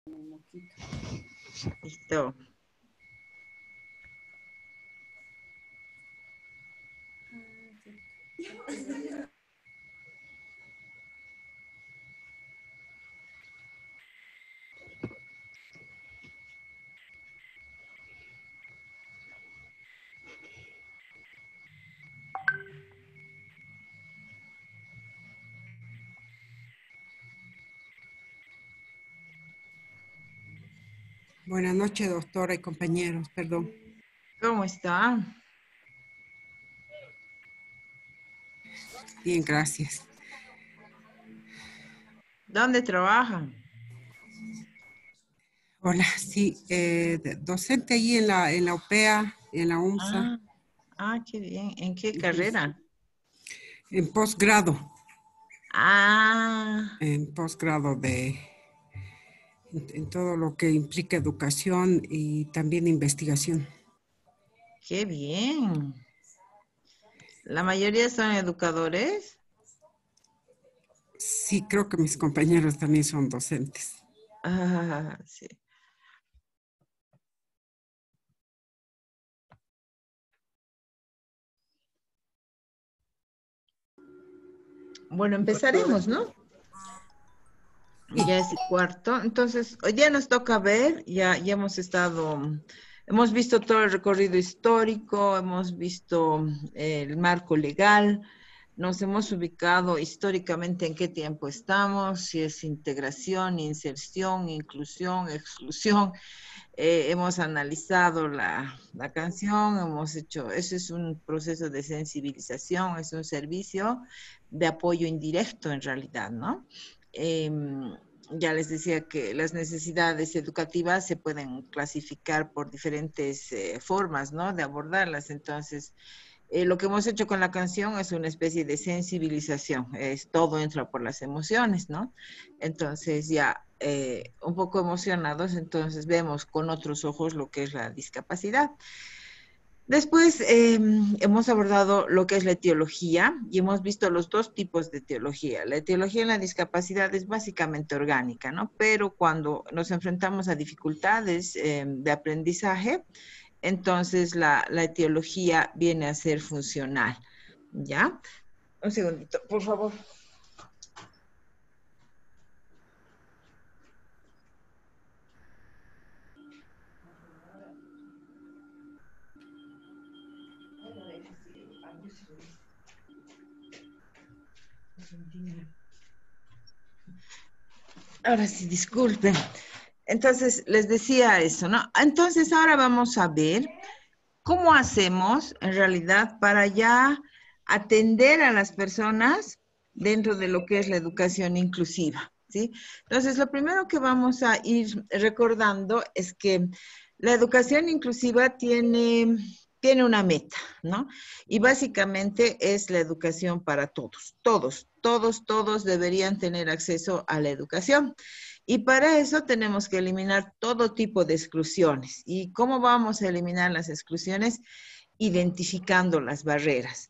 Listo. Buenas noches, doctora y compañeros, perdón. ¿Cómo está? Bien, gracias. ¿Dónde trabajan? Hola, sí, docente ahí en la UPEA, en la UMSA, Qué bien. ¿En qué ujú, carrera? en posgrado, Ah, en todo lo que implica educación y también investigación. qué bien. ¿La mayoría son educadores? Sí, creo que mis compañeros también son docentes. Sí. Bueno, empezaremos, ¿no? Sí, Ya es cuarto. Entonces, hoy día nos toca ver, ya hemos estado, hemos visto todo el recorrido histórico, hemos visto el marco legal, nos hemos ubicado históricamente en qué tiempo estamos, si es integración, inserción, inclusión, exclusión. Hemos analizado la canción, hemos hecho, eso es un proceso de sensibilización, es un servicio de apoyo indirecto en realidad, ¿no? Ya les decía que las necesidades educativas se pueden clasificar por diferentes formas, ¿no? De abordarlas. Entonces, lo que hemos hecho con la canción es una especie de sensibilización, es todo entra por las emociones, ¿no? Entonces ya un poco emocionados, entonces vemos con otros ojos lo que es la discapacidad. Después hemos abordado lo que es la etiología y hemos visto los dos tipos de etiología. La etiología en la discapacidad es básicamente orgánica, ¿no? Pero cuando nos enfrentamos a dificultades de aprendizaje, entonces la etiología viene a ser funcional, ¿ya? Un segundito, por favor. Ahora sí, disculpen. Entonces, les decía eso, ¿no? Entonces, ahora vamos a ver cómo hacemos en realidad para ya atender a las personas dentro de lo que es la educación inclusiva, ¿sí? Entonces, lo primero que vamos a ir recordando es que la educación inclusiva tiene una meta, ¿no? Y básicamente es la educación para todos, todos deberían tener acceso a la educación. Y para eso tenemos que eliminar todo tipo de exclusiones. ¿Y cómo vamos a eliminar las exclusiones? Identificando las barreras.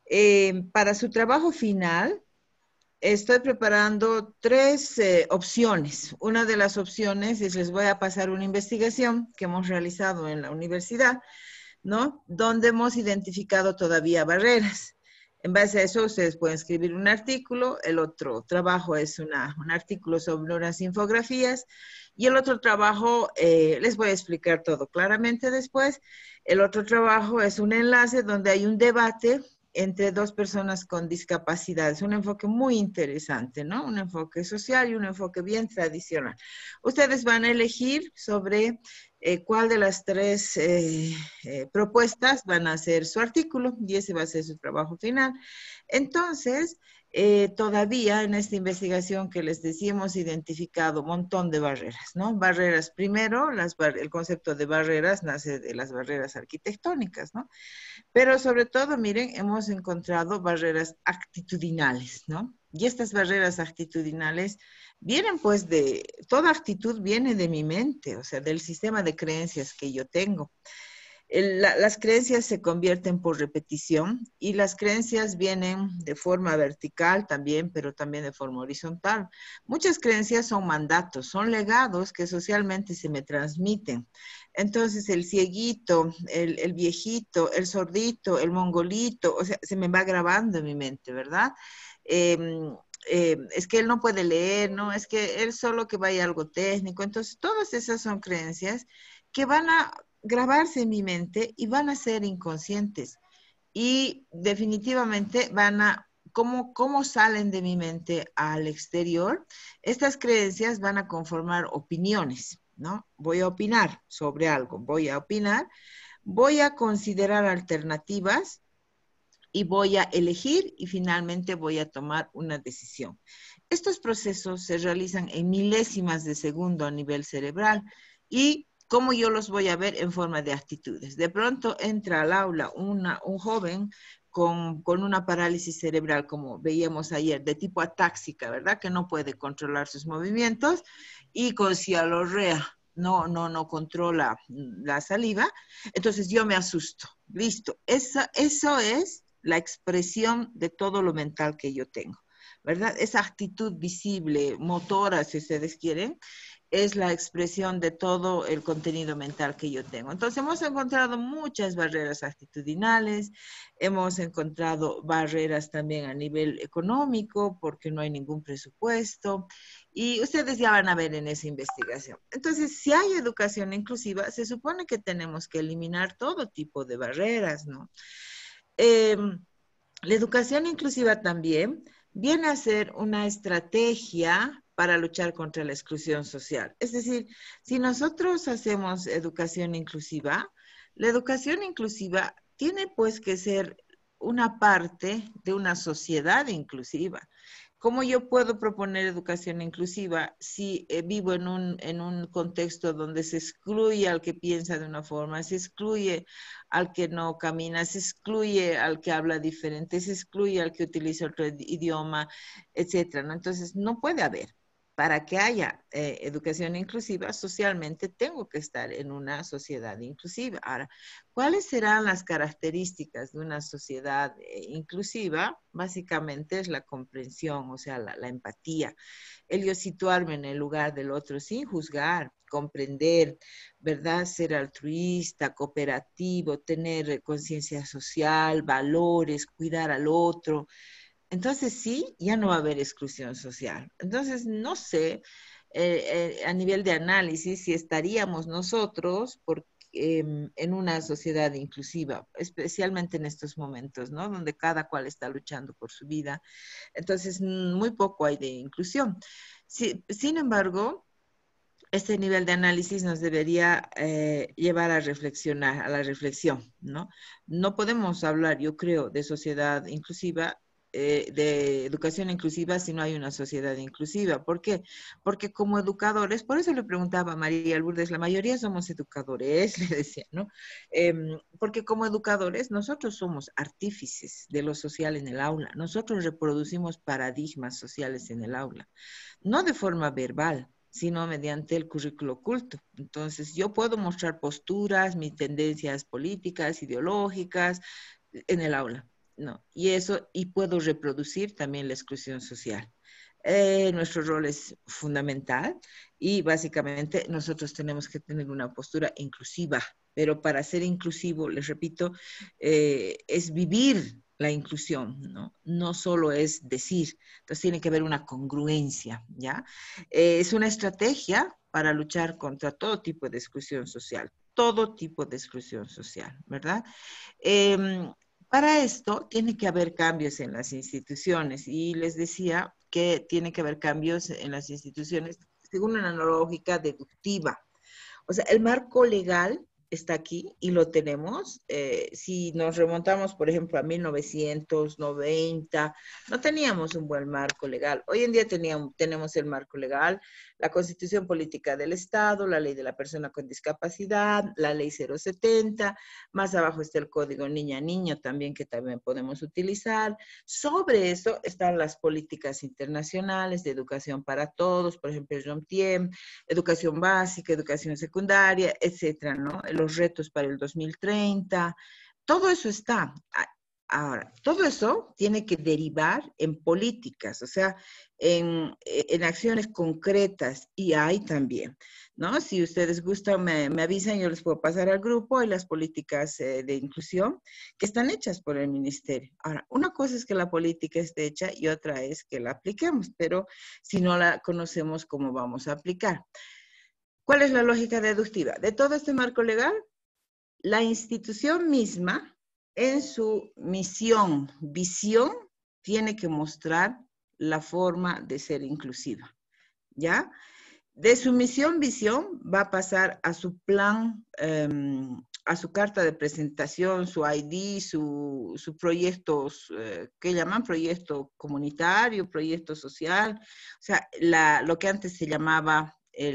Para su trabajo final, estoy preparando tres opciones. Una de las opciones es, les voy a pasar una investigación que hemos realizado en la universidad, ¿no? Donde hemos identificado todavía barreras. En base a eso, ustedes pueden escribir un artículo. El otro trabajo es un artículo sobre unas infografías. Y el otro trabajo, les voy a explicar todo claramente después. El otro trabajo es un enlace donde hay un debate entre dos personas con discapacidad. Es un enfoque muy interesante, ¿no? Un enfoque social y un enfoque bien tradicional. Ustedes van a elegir sobre cuál de las tres propuestas van a hacer su artículo y ese va a ser su trabajo final. Entonces, todavía en esta investigación que les decía hemos identificado un montón de barreras, ¿no? Barreras, primero, el concepto de barreras nace de las barreras arquitectónicas, ¿no? Pero sobre todo, miren, hemos encontrado barreras actitudinales, ¿no? Y estas barreras actitudinales vienen pues toda actitud viene de mi mente, o sea, del sistema de creencias que yo tengo. Las creencias se convierten por repetición y las creencias vienen de forma vertical también, pero también de forma horizontal. Muchas creencias son mandatos, son legados que socialmente se me transmiten. Entonces el cieguito, el viejito, el sordito, el mongolito, o sea, se me va grabando en mi mente, ¿verdad? Eh, es que él no puede leer, ¿no? Es que él solo que vaya algo técnico. Entonces, todas esas son creencias que van a grabarse en mi mente y van a ser inconscientes. Y definitivamente van a, ¿cómo salen de mi mente al exterior? Estas creencias van a conformar opiniones, ¿no? Voy a opinar sobre algo, voy a opinar, voy a considerar alternativas y voy a elegir y finalmente voy a tomar una decisión. Estos procesos se realizan en milésimas de segundo a nivel cerebral y cómo yo los voy a ver en forma de actitudes. De pronto entra al aula un joven con una parálisis cerebral, como veíamos ayer, de tipo atáxica, ¿verdad? Que no puede controlar sus movimientos y con cialorrea no controla la saliva. Entonces yo me asusto. Listo. Eso es la expresión de todo lo mental que yo tengo, ¿verdad? Esa actitud visible, motora, si ustedes quieren, es la expresión de todo el contenido mental que yo tengo. Entonces, hemos encontrado muchas barreras actitudinales, hemos encontrado barreras también a nivel económico, porque no hay ningún presupuesto, y ustedes ya van a ver en esa investigación. Entonces, si hay educación inclusiva, se supone que tenemos que eliminar todo tipo de barreras, ¿no? Eh, la educación inclusiva también viene a ser una estrategia para luchar contra la exclusión social. Es decir, si nosotros hacemos educación inclusiva, la educación inclusiva tiene pues que ser una parte de una sociedad inclusiva. ¿Cómo yo puedo proponer educación inclusiva si vivo en un contexto donde se excluye al que piensa de una forma, se excluye al que no camina, se excluye al que habla diferente, se excluye al que utiliza otro idioma, etcétera, ¿no? Entonces, no puede haber. Para que haya educación inclusiva, socialmente tengo que estar en una sociedad inclusiva. Ahora, ¿cuáles serán las características de una sociedad inclusiva? Básicamente es la comprensión, o sea, la empatía, el yo situarme en el lugar del otro sin juzgar, comprender, ¿verdad? Ser altruista, cooperativo, tener conciencia social, valores, cuidar al otro. Entonces sí, ya no va a haber exclusión social. Entonces, no sé a nivel de análisis si estaríamos nosotros en una sociedad inclusiva, especialmente en estos momentos, ¿no? Donde cada cual está luchando por su vida. Entonces, muy poco hay de inclusión. Sin embargo, este nivel de análisis nos debería llevar a reflexionar, a la reflexión, ¿no? No podemos hablar, yo creo, de sociedad inclusiva, de educación inclusiva si no hay una sociedad inclusiva. ¿Por qué? Porque como educadores, por eso le preguntaba a María Lourdes, la mayoría somos educadores, le decía, ¿no? Porque como educadores nosotros somos artífices de lo social en el aula, nosotros reproducimos paradigmas sociales en el aula, no de forma verbal, sino mediante el currículo oculto. Entonces, yo puedo mostrar posturas, mis tendencias políticas, ideológicas, en el aula, ¿no? Y puedo reproducir también la exclusión social. Nuestro rol es fundamental y básicamente nosotros tenemos que tener una postura inclusiva, pero para ser inclusivo, les repito, es vivir la inclusión, ¿no? No solo es decir, entonces tiene que haber una congruencia, ¿ya? Es una estrategia para luchar contra todo tipo de exclusión social, ¿verdad? Eh, para esto tiene que haber cambios en las instituciones y les decía que tiene que haber cambios en las instituciones según una lógica deductiva. O sea, el marco legal está aquí y lo tenemos. Si nos remontamos, por ejemplo, a 1990, no teníamos un buen marco legal. Hoy en día tenemos el marco legal, la Constitución Política del Estado, la Ley de la Persona con Discapacidad, la Ley 070, más abajo está el Código Niña-Niño también, que también podemos utilizar. Sobre eso están las políticas internacionales de educación para todos, por ejemplo, el ROMTIEM, educación básica, educación secundaria, etcétera, ¿no? El los retos para el 2030, todo eso está. Ahora, todo eso tiene que derivar en políticas, o sea, en acciones concretas, y hay también, ¿no? Si ustedes gustan, me avisan, yo les puedo pasar al grupo y las políticas de inclusión que están hechas por el ministerio. Ahora, una cosa es que la política esté hecha y otra es que la apliquemos, pero si no la conocemos, ¿cómo vamos a aplicar? ¿Cuál es la lógica deductiva? De todo este marco legal, la institución misma, en su misión, visión, tiene que mostrar la forma de ser inclusiva, ¿ya? De su misión, visión, va a pasar a su plan, a su carta de presentación, su ID, su proyectos, ¿qué llaman? Proyecto comunitario, proyecto social, o sea, lo que antes se llamaba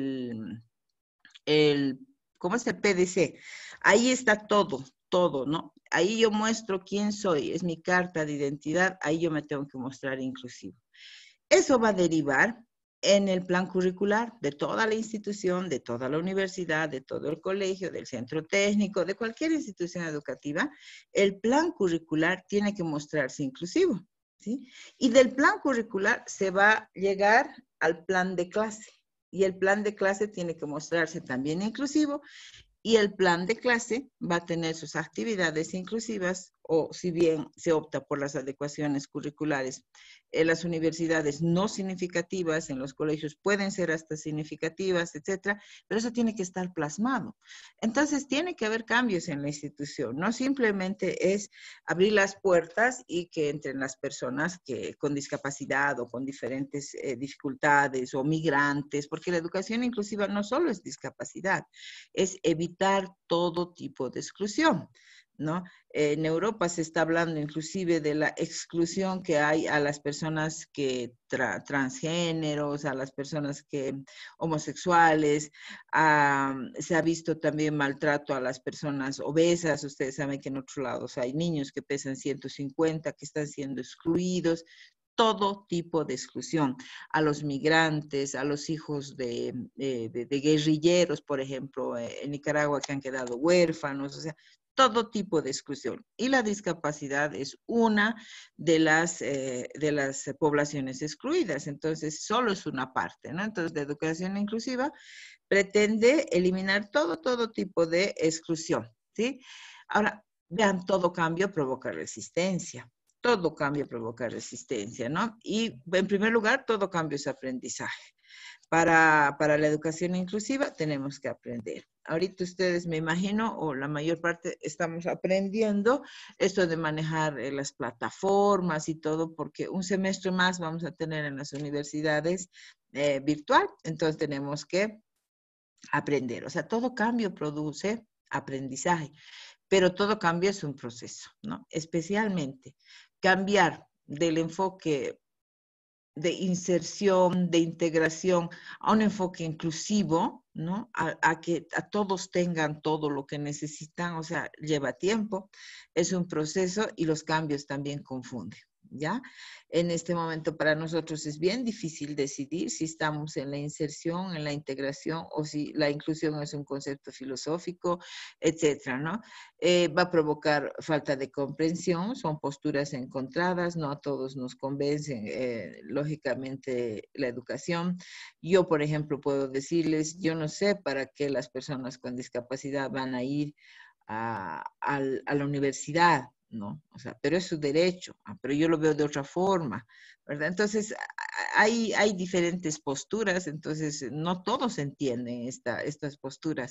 ¿cómo es el PDC? Ahí está todo, todo, ¿no? Ahí yo muestro quién soy, es mi carta de identidad, ahí yo me tengo que mostrar inclusivo. Eso va a derivar en el plan curricular de toda la institución, de toda la universidad, de todo el colegio, del centro técnico, de cualquier institución educativa. El plan curricular tiene que mostrarse inclusivo, ¿sí? Y del plan curricular se va a llegar al plan de clase. Y el plan de clase tiene que mostrarse también inclusivo, y el plan de clase va a tener sus actividades inclusivas, o si bien se opta por las adecuaciones curriculares en las universidades no significativas, en los colegios pueden ser hasta significativas, etcétera, pero eso tiene que estar plasmado. Entonces, tiene que haber cambios en la institución, no simplemente es abrir las puertas y que entren las personas con discapacidad o con diferentes dificultades o migrantes, porque la educación inclusiva no solo es discapacidad, es evitar todo tipo de exclusión, ¿no? En Europa se está hablando inclusive de la exclusión que hay a las personas que transgéneros, a las personas que homosexuales, se ha visto también maltrato a las personas obesas. Ustedes saben que en otros lados hay niños que pesan 150, que están siendo excluidos. Todo tipo de exclusión, a los migrantes, a los hijos de guerrilleros, por ejemplo, en Nicaragua, que han quedado huérfanos, o sea, todo tipo de exclusión. Y la discapacidad es una de las poblaciones excluidas, entonces solo es una parte, ¿no? Entonces, la educación inclusiva pretende eliminar todo tipo de exclusión, ¿sí? Ahora, vean, todo cambio provoca resistencia. Todo cambio provoca resistencia, ¿no? Y en primer lugar, todo cambio es aprendizaje. Para la educación inclusiva tenemos que aprender. Ahorita ustedes, me imagino, o la mayor parte, estamos aprendiendo esto de manejar las plataformas y todo, porque un semestre más vamos a tener en las universidades virtual, entonces tenemos que aprender. O sea, todo cambio produce aprendizaje, pero todo cambio es un proceso, ¿no? Especialmente cambiar del enfoque de inserción, de integración, a un enfoque inclusivo, ¿no? A que a todos tengan todo lo que necesitan, o sea, lleva tiempo, es un proceso y los cambios también confunden, ¿ya? En este momento para nosotros es bien difícil decidir si estamos en la inserción, en la integración, o si la inclusión es un concepto filosófico, etcétera, ¿no? Va a provocar falta de comprensión, son posturas encontradas, no a todos nos convencen, lógicamente, la educación. Yo, por ejemplo, puedo decirles, yo no sé para qué las personas con discapacidad van a ir a la universidad, ¿no? O sea, pero es su derecho, pero yo lo veo de otra forma, ¿verdad? Entonces, hay diferentes posturas, entonces no todos entienden estas posturas.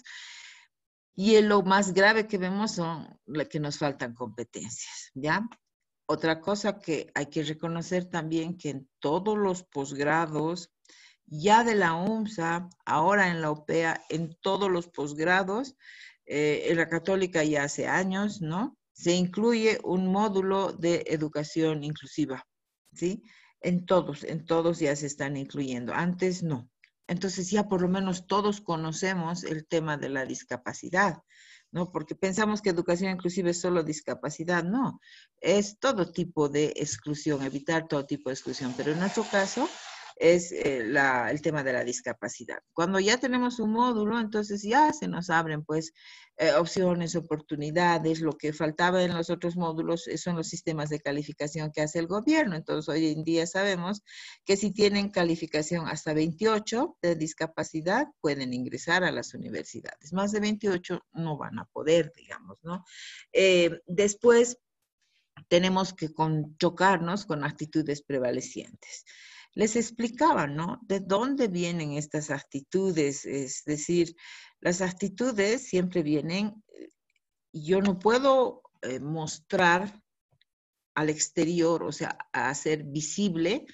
Y lo más grave que vemos son que nos faltan competencias, ¿ya? Otra cosa que hay que reconocer también, que en todos los posgrados, ya de la UMSA, ahora en la OPEA, en todos los posgrados, en la Católica ya hace años, ¿no? Se incluye un módulo de educación inclusiva, ¿sí? En todos ya se están incluyendo. Antes no. Entonces ya por lo menos todos conocemos el tema de la discapacidad, ¿no? Porque pensamos que educación inclusiva es solo discapacidad. No, es todo tipo de exclusión, evitar todo tipo de exclusión. Pero en nuestro caso, es el tema de la discapacidad. Cuando ya tenemos un módulo, entonces ya se nos abren pues opciones, oportunidades. Lo que faltaba en los otros módulos son los sistemas de calificación que hace el gobierno. Entonces hoy en día sabemos que si tienen calificación hasta 28 de discapacidad, pueden ingresar a las universidades. Más de 28 no van a poder, digamos, ¿no? Después tenemos que chocarnos con actitudes prevalecientes. Les explicaba, ¿no? De dónde vienen estas actitudes, es decir, las actitudes siempre vienen, yo no puedo mostrar al exterior, o sea, a hacer visible,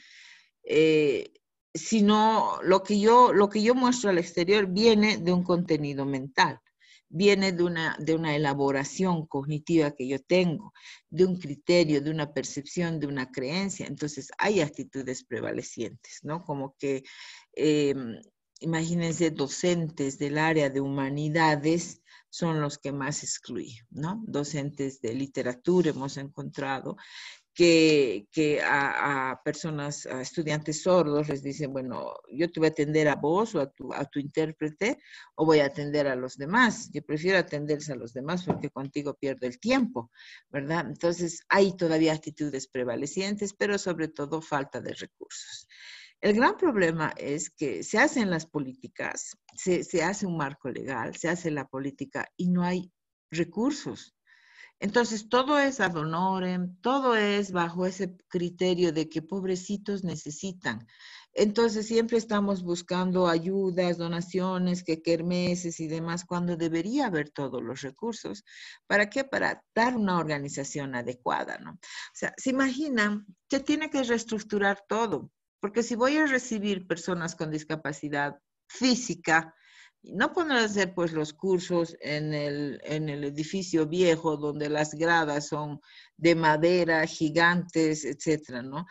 sino lo que yo muestro al exterior viene de un contenido mental, viene de una elaboración cognitiva que yo tengo, de un criterio, de una percepción, de una creencia. Entonces hay actitudes prevalecientes, ¿no? Como que, imagínense, docentes del área de humanidades son los que más excluyen, ¿no? Docentes de literatura hemos encontrado que a personas, a estudiantes sordos les dicen, bueno, yo te voy a atender a vos o a tu intérprete o voy a atender a los demás. Yo prefiero atenderse a los demás porque contigo pierdo el tiempo, ¿verdad? Entonces hay todavía actitudes prevalecientes, pero sobre todo falta de recursos. El gran problema es que se hacen las políticas, se hace un marco legal, se hace la política y no hay recursos. Entonces, todo es ad honorem, todo es bajo ese criterio de que pobrecitos necesitan. Entonces, siempre estamos buscando ayudas, donaciones, que kermeses y demás, cuando debería haber todos los recursos. ¿Para qué? Para dar una organización adecuada, ¿no? O sea, se imaginan que tiene que reestructurar todo, porque si voy a recibir personas con discapacidad física, no poner a hacer pues los cursos en el edificio viejo donde las gradas son de madera, gigantes, etcétera, ¿no?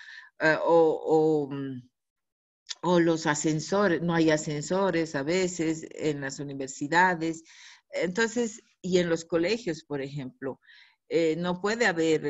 O los ascensores, no hay ascensores a veces en las universidades. Entonces, y en los colegios, por ejemplo, no puede haber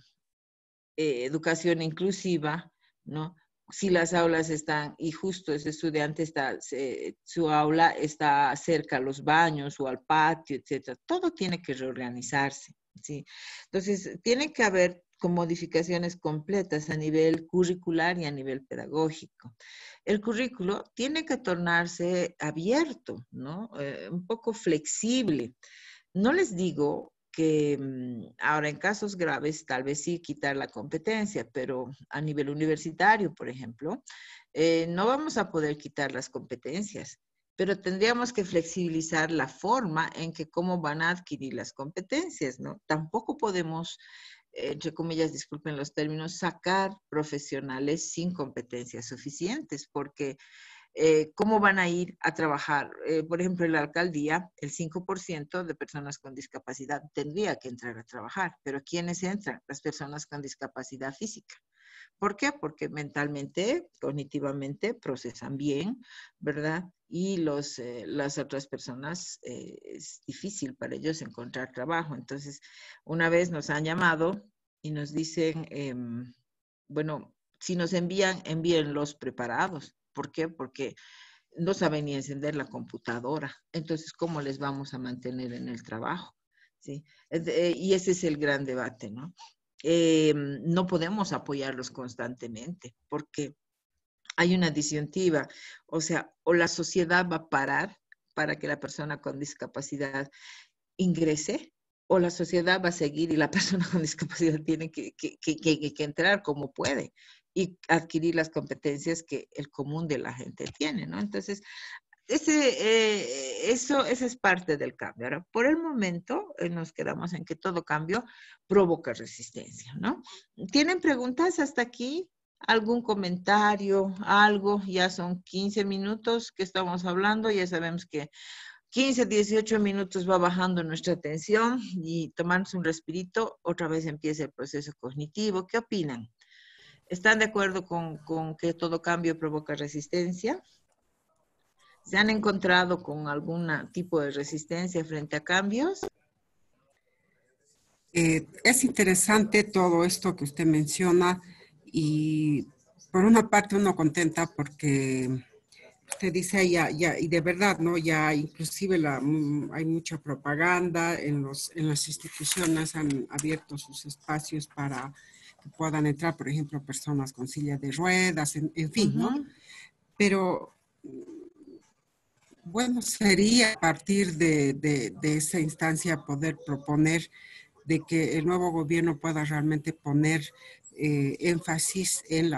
educación inclusiva, ¿no? Si las aulas están, y justo ese estudiante está, su aula está cerca a los baños o al patio, etcétera, todo tiene que reorganizarse, ¿sí? Entonces, tiene que haber con modificaciones completas a nivel curricular y a nivel pedagógico. El currículo tiene que tornarse abierto, ¿no? Un poco flexible. No les digo que ahora en casos graves tal vez sí quitar la competencia, pero a nivel universitario, por ejemplo, no vamos a poder quitar las competencias, pero tendríamos que flexibilizar la forma en que cómo van a adquirir las competencias, ¿no? Tampoco podemos, entre comillas, disculpen los términos, sacar profesionales sin competencias suficientes, porque cómo van a ir a trabajar. Por ejemplo, en la alcaldía, el 5% de personas con discapacidad tendría que entrar a trabajar, pero ¿quiénes entran? Las personas con discapacidad física. ¿Por qué? Porque mentalmente, cognitivamente, procesan bien, ¿verdad? Y las otras personas es difícil para ellos encontrar trabajo. Entonces, una vez nos han llamado y nos dicen, bueno, si nos envían, envíenlos preparados. ¿Por qué? Porque no saben ni encender la computadora. Entonces, ¿cómo les vamos a mantener en el trabajo? ¿Sí? Y ese es el gran debate, ¿no? No podemos apoyarlos constantemente porque hay una disyuntiva. O sea, o la sociedad va a parar para que la persona con discapacidad ingrese, o la sociedad va a seguir y la persona con discapacidad tiene que entrar como puede y adquirir las competencias que el común de la gente tiene, ¿no? Entonces, esa es parte del cambio. Ahora, por el momento, nos quedamos en que todo cambio provoca resistencia, ¿no? ¿Tienen preguntas hasta aquí? ¿Algún comentario? ¿Algo? Ya son 15 minutos que estamos hablando, ya sabemos que 15, 18 minutos va bajando nuestra atención y tomarnos un respirito, otra vez empieza el proceso cognitivo. ¿Qué opinan? ¿Están de acuerdo con que todo cambio provoca resistencia? ¿Se han encontrado con algún tipo de resistencia frente a cambios? Es interesante todo esto que usted menciona y por una parte uno contenta porque usted dice y de verdad, ¿no? Ya inclusive hay mucha propaganda en las instituciones han abierto sus espacios para que puedan entrar, por ejemplo, personas con silla de ruedas, en fin, ¿no? Ujú. Pero bueno, sería a partir de esa instancia poder proponer de que el nuevo gobierno pueda realmente poner énfasis en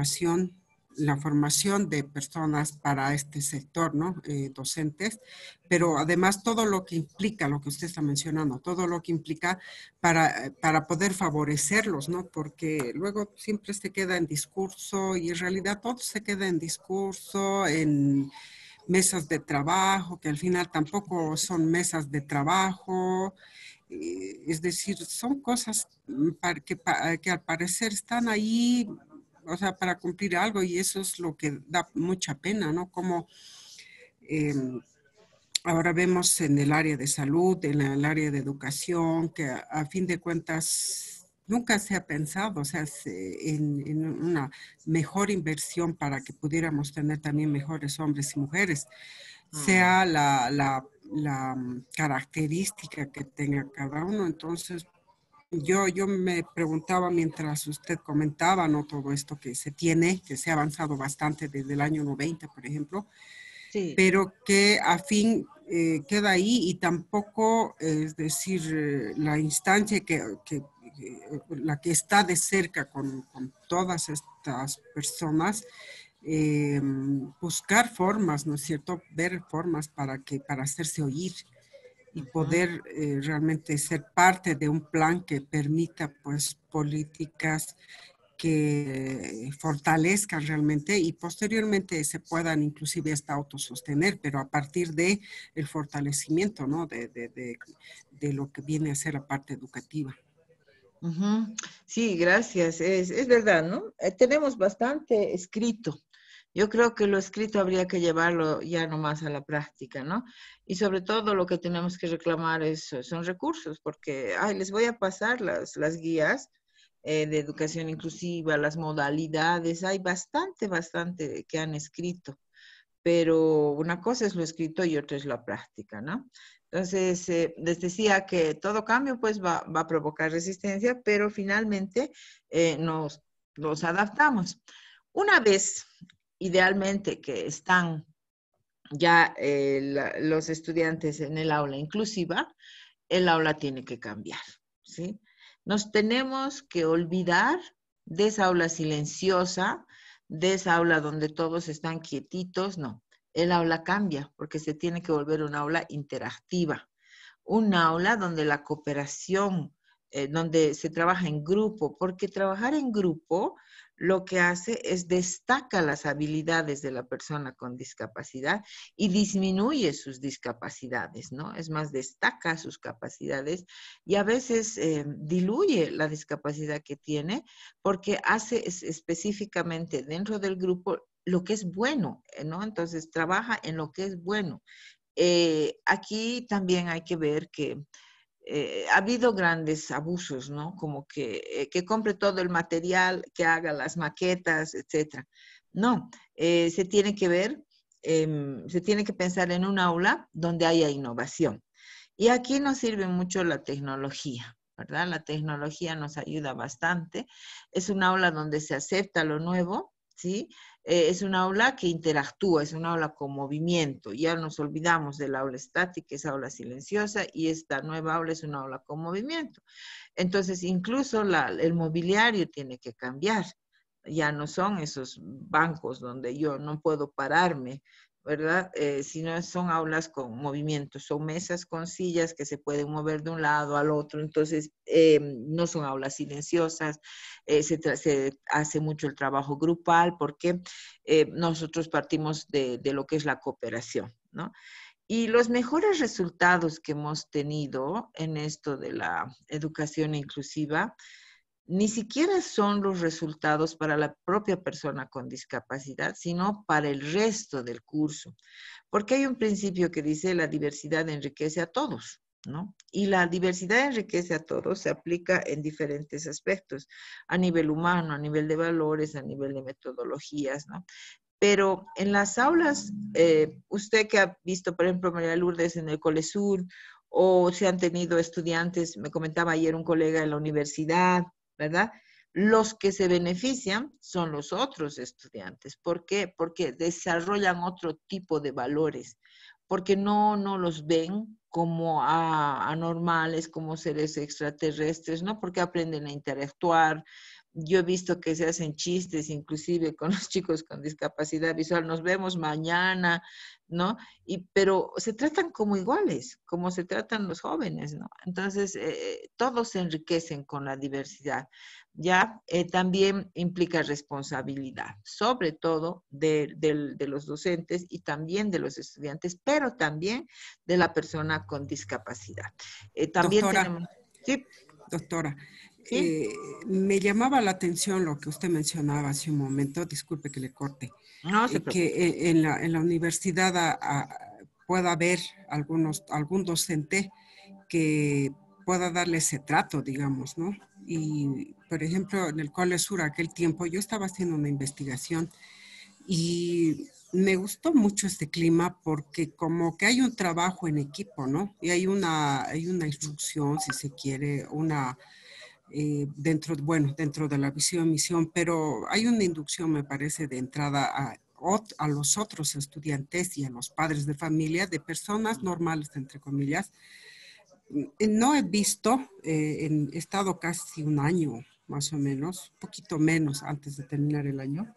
la formación de personas para este sector, ¿no? Docentes, pero además todo lo que implica, lo que usted está mencionando, todo lo que implica para poder favorecerlos, ¿no? Porque luego siempre se queda en discurso y en realidad todo se queda en discurso, en mesas de trabajo, que al final tampoco son mesas de trabajo, es decir, son cosas que al parecer están ahí, o sea, para cumplir algo y eso es lo que da mucha pena, ¿no? Como eh, ahora vemos en el área de salud, en el área de educación, que a fin de cuentas nunca se ha pensado, o sea, en una mejor inversión para que pudiéramos tener también mejores hombres y mujeres, Mm. sea la característica que tenga cada uno. Entonces, yo me preguntaba mientras usted comentaba, ¿no? Todo esto que se tiene, que se ha avanzado bastante desde el año 90, por ejemplo, Sí. pero que a fin queda ahí y tampoco, es decir, la instancia la que está de cerca con todas estas personas, buscar formas, ¿no es cierto? Ver formas para hacerse oír y Ujú. poder realmente ser parte de un plan que permita pues políticas que fortalezcan realmente y posteriormente se puedan inclusive hasta autosostener, pero a partir de el fortalecimiento, ¿no? De lo que viene a ser la parte educativa. Ujú. Sí, gracias. Es verdad, ¿no? Tenemos bastante escrito. Yo creo que lo escrito habría que llevarlo ya nomás a la práctica, ¿no? Y sobre todo lo que tenemos que reclamar son recursos, porque, ay, les voy a pasar las guías de educación inclusiva, las modalidades, hay bastante que han escrito, pero una cosa es lo escrito y otra es la práctica, ¿no? Entonces, les decía que todo cambio pues va a provocar resistencia, pero finalmente nos adaptamos. Una vez, idealmente, que están ya los estudiantes en el aula inclusiva, el aula tiene que cambiar, ¿sí? Nos tenemos que olvidar de esa aula silenciosa, de esa aula donde todos están quietitos, no. El aula cambia porque se tiene que volver un aula interactiva, un aula donde la cooperación, donde se trabaja en grupo, porque trabajar en grupo lo que hace es destaca las habilidades de la persona con discapacidad y disminuye sus discapacidades, ¿no? Es más, destaca sus capacidades y a veces diluye la discapacidad que tiene porque hace específicamente dentro del grupo lo que es bueno, ¿no? Entonces trabaja en lo que es bueno. Aquí también hay que ver que ha habido grandes abusos, ¿no? Como que compre todo el material, que haga las maquetas, etcétera. No, se tiene que ver, se tiene que pensar en un aula donde haya innovación. Y aquí nos sirve mucho la tecnología, ¿verdad? La tecnología nos ayuda bastante. Es un aula donde se acepta lo nuevo, ¿sí? Es un aula que interactúa, es un aula con movimiento. Ya nos olvidamos del aula estática, es aula silenciosa, y esta nueva aula es un aula con movimiento. Entonces, incluso el mobiliario tiene que cambiar. Ya no son esos bancos donde yo no puedo pararme, ¿verdad? Sino son aulas con movimiento, son mesas con sillas que se pueden mover de un lado al otro, entonces no son aulas silenciosas, se hace mucho el trabajo grupal porque nosotros partimos de lo que es la cooperación, ¿no? Y los mejores resultados que hemos tenido en esto de la educación inclusiva ni siquiera son los resultados para la propia persona con discapacidad, sino para el resto del curso. Porque hay un principio que dice la diversidad enriquece a todos. ¿no? Y la diversidad enriquece a todos, se aplica en diferentes aspectos, a nivel humano, a nivel de valores, a nivel de metodologías, ¿no? Pero en las aulas, usted que ha visto, por ejemplo, María Lourdes en el Cole Sur, o se han tenido estudiantes, me comentaba ayer un colega en la universidad, ¿verdad? Los que se benefician son los otros estudiantes. ¿Por qué? Porque desarrollan otro tipo de valores, porque no los ven como anormales, como seres extraterrestres, ¿no? Porque aprenden a interactuar. Yo he visto que se hacen chistes inclusive con los chicos con discapacidad visual, nos vemos mañana, ¿no? Pero se tratan como iguales, como se tratan los jóvenes, ¿no? Entonces, todos se enriquecen con la diversidad. Ya también implica responsabilidad, sobre todo de los docentes y también de los estudiantes, pero también de la persona con discapacidad. También Doctora, tenemos, sí, doctora, sí, me llamaba la atención lo que usted mencionaba hace un momento, disculpe que le corte, no se que preocupe. en la universidad pueda haber algún docente que pueda darle ese trato, digamos, ¿no? Y, por ejemplo, en el Cole Sur, aquel tiempo, yo estaba haciendo una investigación y me gustó mucho este clima porque como que hay un trabajo en equipo, ¿no? Y hay una instrucción, si se quiere, dentro de la visión misión, pero hay una inducción, me parece, de entrada a los otros estudiantes y a los padres de familia, de personas normales, entre comillas. No he visto, he estado casi un año, más o menos, un poquito menos antes de terminar el año,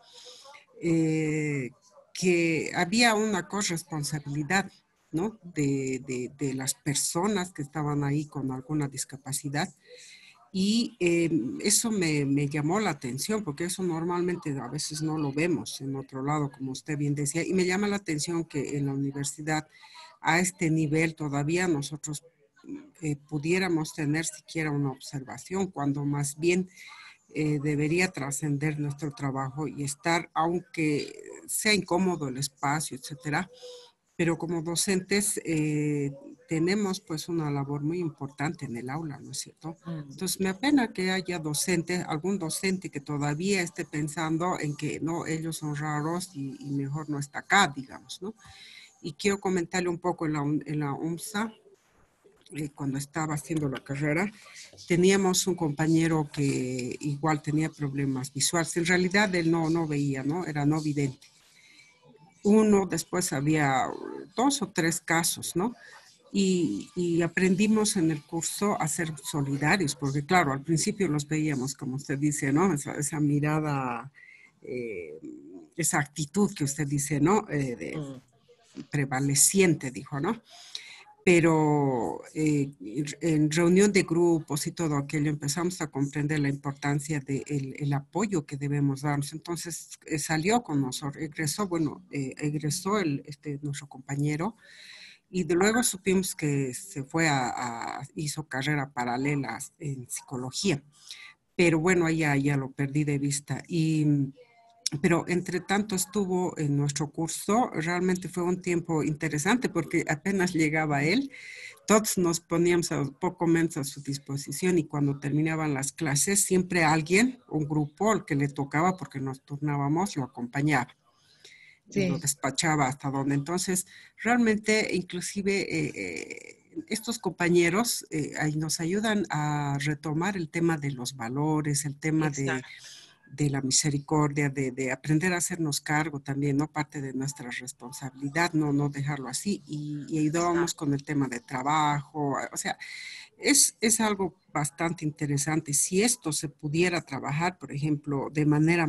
eh, que había una corresponsabilidad, ¿no? De las personas que estaban ahí con alguna discapacidad. Y eso me llamó la atención, porque eso normalmente a veces no lo vemos en otro lado, como usted bien decía. Y me llama la atención que en la universidad, a este nivel, todavía nosotros pudiéramos tener siquiera una observación, cuando más bien debería trascender nuestro trabajo y estar, aunque sea incómodo el espacio, etcétera, pero como docentes tenemos pues una labor muy importante en el aula, ¿no es cierto? Mm. Entonces me apena que haya algún docente que todavía esté pensando en que no, ellos son raros y mejor no está acá, digamos, ¿no? Y quiero comentarle un poco en la UMSA, cuando estaba haciendo la carrera, teníamos un compañero que igual tenía problemas visuales. En realidad él no veía, ¿no? Era no vidente. Después había 2 o 3 casos, ¿no? Y aprendimos en el curso a ser solidarios, porque claro, al principio los veíamos, como usted dice, ¿no? Esa mirada, eh, esa actitud que usted dice, ¿no? Mm. Prevaleciente, dijo, ¿no? Pero en reunión de grupos y todo aquello empezamos a comprender la importancia del apoyo que debemos darnos. Entonces salió con nosotros, egresó nuestro compañero y de luego supimos que se fue hizo carrera paralela en psicología, pero bueno, ya lo perdí de vista. Pero entre tanto estuvo en nuestro curso, realmente fue un tiempo interesante porque apenas llegaba él, todos nos poníamos a poco menos a su disposición y cuando terminaban las clases, siempre alguien, un grupo, al que le tocaba porque nos turnábamos, lo acompañaba y lo Sí. despachaba hasta donde. Entonces, realmente, inclusive, estos compañeros ahí nos ayudan a retomar el tema de los valores, el tema Exacto. de la misericordia, de aprender a hacernos cargo también, ¿no? Parte de nuestra responsabilidad, no dejarlo así. Y ayudábamos con el tema de trabajo, o sea, es algo bastante interesante. Si esto se pudiera trabajar, por ejemplo, de manera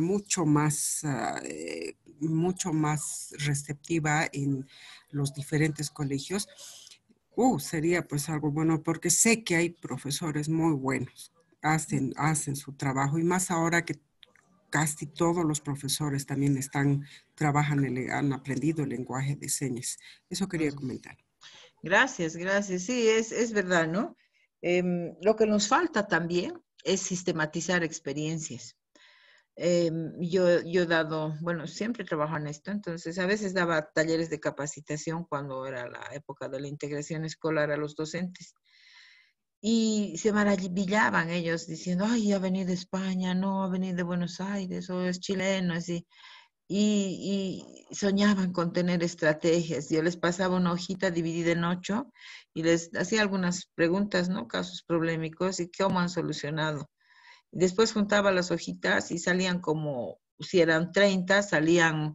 mucho más receptiva en los diferentes colegios, sería pues algo bueno, porque sé que hay profesores muy buenos, hacen su trabajo y más ahora que casi todos los profesores también han aprendido el lenguaje de señas. Eso quería Mm. comentar. Gracias, gracias. Sí, es verdad, ¿no? Lo que nos falta también es sistematizar experiencias. Yo he dado, bueno, siempre trabajo en esto, entonces a veces daba talleres de capacitación cuando era la época de la integración escolar a los docentes. Y se maravillaban ellos diciendo, ay, ha venido de España, no, ha venido de Buenos Aires, o es chileno, así. Y soñaban con tener estrategias. Yo les pasaba una hojita dividida en 8 y les hacía algunas preguntas, ¿no? Casos problemáticos y cómo han solucionado. Después juntaba las hojitas y salían como, si eran 30, salían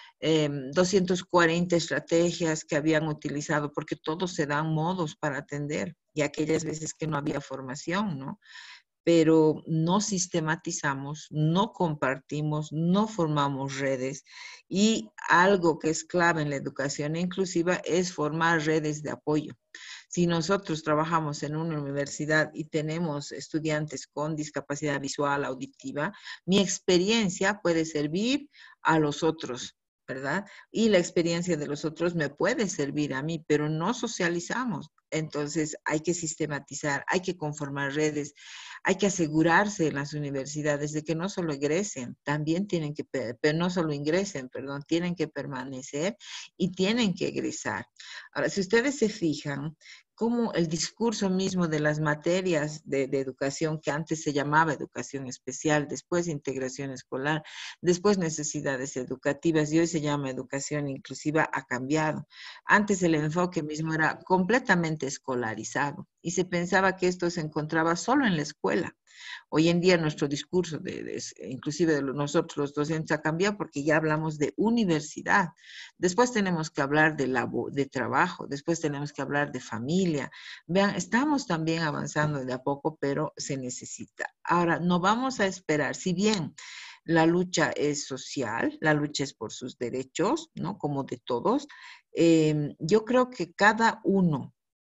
240 estrategias que habían utilizado, porque todos se dan modos para atender, y aquellas veces que no había formación, ¿no? Pero no sistematizamos, no compartimos, no formamos redes. Y algo que es clave en la educación inclusiva es formar redes de apoyo. Si nosotros trabajamos en una universidad y tenemos estudiantes con discapacidad visual, auditiva, mi experiencia puede servir a los otros, ¿verdad? Y la experiencia de los otros me puede servir a mí, pero no socializamos. Entonces hay que sistematizar, hay que conformar redes, hay que asegurarse en las universidades de que no solo egresen, también tienen que, pero no solo ingresen, perdón, tienen que permanecer y tienen que egresar. Ahora, si ustedes se fijan, cómo el discurso mismo de las materias de educación, que antes se llamaba educación especial, después integración escolar, después necesidades educativas y hoy se llama educación inclusiva, ha cambiado. Antes el enfoque mismo era completamente escolarizado y se pensaba que esto se encontraba solo en la escuela. Hoy en día nuestro discurso, inclusive de nosotros los docentes, ha cambiado porque ya hablamos de universidad. Después tenemos que hablar de trabajo, después tenemos que hablar de familia. Vean, estamos también avanzando de a poco, pero se necesita. Ahora, no vamos a esperar, si bien la lucha es social, la lucha es por sus derechos, ¿no? Como de todos. Yo creo que cada uno,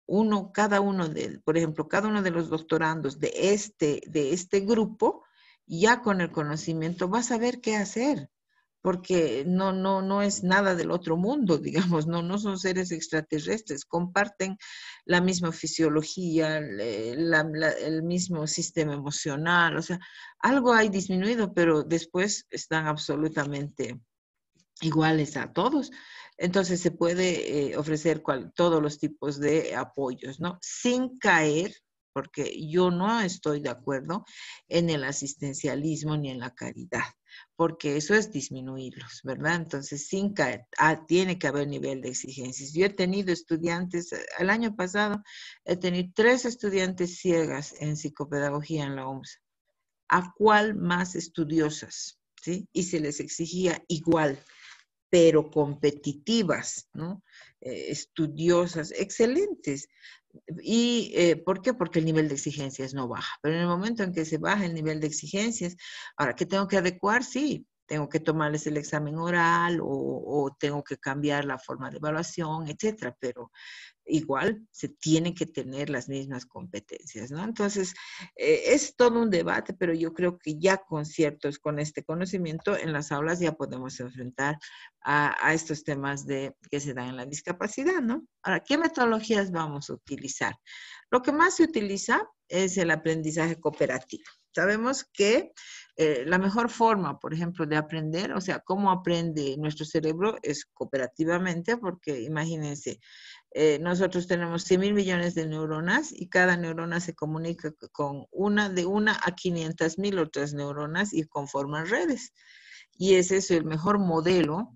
por ejemplo, cada uno de los doctorandos de este grupo, ya con el conocimiento va a saber qué hacer, porque no es nada del otro mundo, digamos, no son seres extraterrestres, comparten la misma fisiología, el mismo sistema emocional, o sea, algo hay disminuido, pero después están absolutamente iguales a todos. Entonces se puede ofrecer todos los tipos de apoyos, ¿no? Sin caer, porque yo no estoy de acuerdo en el asistencialismo ni en la caridad, porque eso es disminuirlos, ¿verdad? Entonces, sin caer, tiene que haber nivel de exigencias. Yo he tenido estudiantes, el año pasado he tenido 3 estudiantes ciegas en psicopedagogía en la OMS. ¿A cuál más estudiosas? ¿Sí? Y se les exigía igual, pero competitivas, ¿no? Estudiosas, excelentes. ¿Y por qué? Porque el nivel de exigencias no baja. Pero en el momento en que se baja el nivel de exigencias, ahora, ¿qué tengo que adecuar? Sí, tengo que tomarles el examen oral o tengo que cambiar la forma de evaluación, etcétera, pero igual se tienen que tener las mismas competencias, ¿no? Entonces, es todo un debate, pero yo creo que ya con este conocimiento en las aulas ya podemos enfrentar a estos temas que se dan en la discapacidad, ¿no? Ahora, ¿qué metodologías vamos a utilizar? Lo que más se utiliza es el aprendizaje cooperativo. Sabemos que la mejor forma, por ejemplo, de aprender, o sea, cómo aprende nuestro cerebro es cooperativamente, porque imagínense, nosotros tenemos 100.000 millones de neuronas y cada neurona se comunica con de una a 500.000 otras neuronas y conforman redes. Y ese es el mejor modelo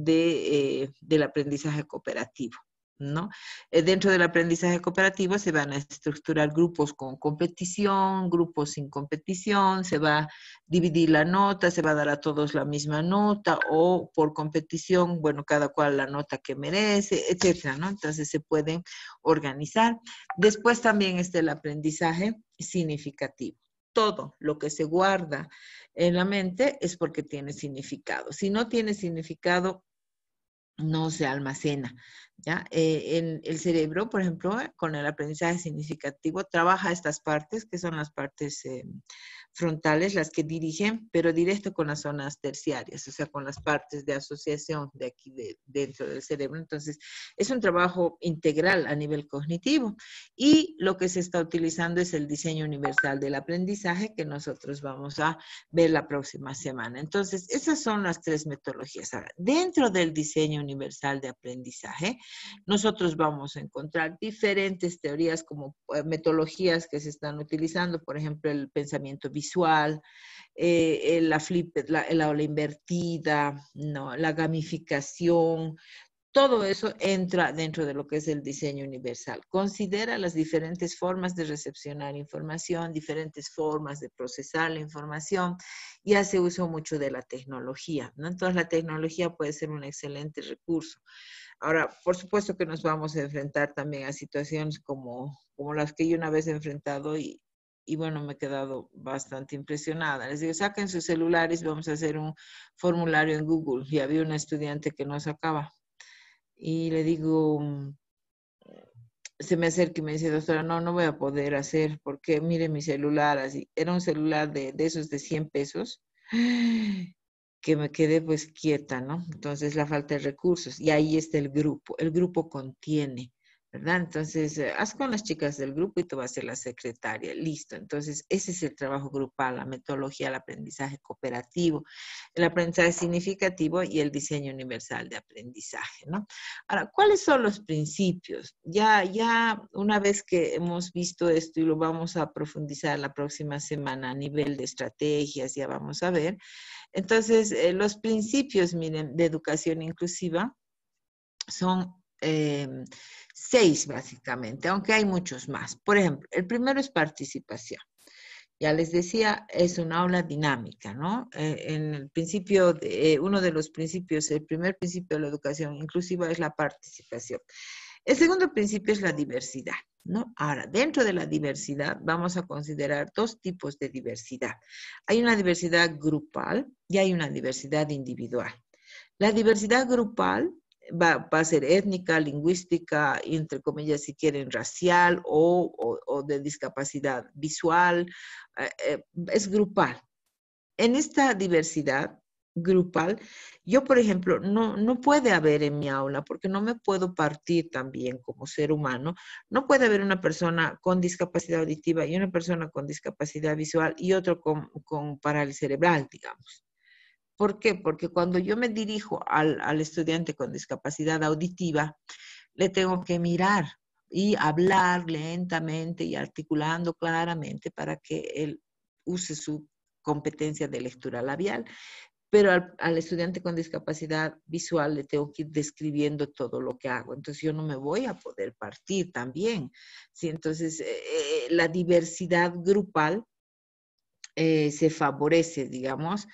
del aprendizaje cooperativo, ¿no? Dentro del aprendizaje cooperativo se van a estructurar grupos con competición, grupos sin competición, se va a dividir la nota, se va a dar a todos la misma nota o por competición, bueno, cada cual la nota que merece, etcétera, ¿no? Entonces se pueden organizar. Después también está el aprendizaje significativo. Todo lo que se guarda en la mente es porque tiene significado. Si no tiene significado, no se almacena, ¿ya? El cerebro, por ejemplo, con el aprendizaje significativo, trabaja estas partes, que son las partes frontales, las que dirigen, pero directo con las zonas terciarias, o sea, con las partes de asociación de aquí dentro del cerebro. Entonces, es un trabajo integral a nivel cognitivo. Y lo que se está utilizando es el diseño universal del aprendizaje, que nosotros vamos a ver la próxima semana. Entonces, esas son las 3 metodologías. Ahora, dentro del diseño universal de aprendizaje, nosotros vamos a encontrar diferentes teorías como metodologías que se están utilizando, por ejemplo, el pensamiento visual, la ola invertida, ¿no? La gamificación. Todo eso entra dentro de lo que es el diseño universal. Considera las diferentes formas de recepcionar información, diferentes formas de procesar la información y hace uso mucho de la tecnología, ¿no? Entonces, la tecnología puede ser un excelente recurso. Ahora, por supuesto que nos vamos a enfrentar también a situaciones como las que yo una vez he enfrentado y bueno, me he quedado bastante impresionada. Les digo, saquen sus celulares, vamos a hacer un formulario en Google. Y había una estudiante que no sacaba. Y le digo, se me acerca y me dice, doctora, no voy a poder hacer porque mire mi celular, así. Era un celular de esos de 100 pesos, que me quedé pues quieta, ¿no? Entonces la falta de recursos. Y ahí está el grupo contiene, ¿verdad? Entonces, haz con las chicas del grupo y tú vas a ser la secretaria, listo. Entonces, ese es el trabajo grupal, la metodología, el aprendizaje cooperativo, el aprendizaje significativo y el diseño universal de aprendizaje, ¿no? Ahora, ¿cuáles son los principios? Ya una vez que hemos visto esto y lo vamos a profundizar la próxima semana a nivel de estrategias, ya vamos a ver. Entonces, los principios, miren, de educación inclusiva son 6 básicamente, aunque hay muchos más. Por ejemplo, el primero es participación. Ya les decía, es una aula dinámica, ¿no? En el principio, uno de los principios, el primer principio de la educación inclusiva es la participación. El segundo principio es la diversidad, ¿no? Ahora, dentro de la diversidad vamos a considerar 2 tipos de diversidad. Hay una diversidad grupal y hay una diversidad individual. La diversidad grupal va a ser étnica, lingüística, entre comillas, si quieren, racial o de discapacidad visual, es grupal. En esta diversidad grupal, yo, por ejemplo, no puede haber en mi aula, porque no me puedo partir también como ser humano, no puede haber una persona con discapacidad auditiva y una persona con discapacidad visual y otro con parálisis cerebral, digamos. ¿Por qué? Porque cuando yo me dirijo al estudiante con discapacidad auditiva, le tengo que mirar y hablar lentamente y articulando claramente para que él use su competencia de lectura labial. Pero al estudiante con discapacidad visual le tengo que ir describiendo todo lo que hago. Entonces yo no me voy a poder partir también. ¿Sí? Entonces la diversidad grupal se favorece, digamos,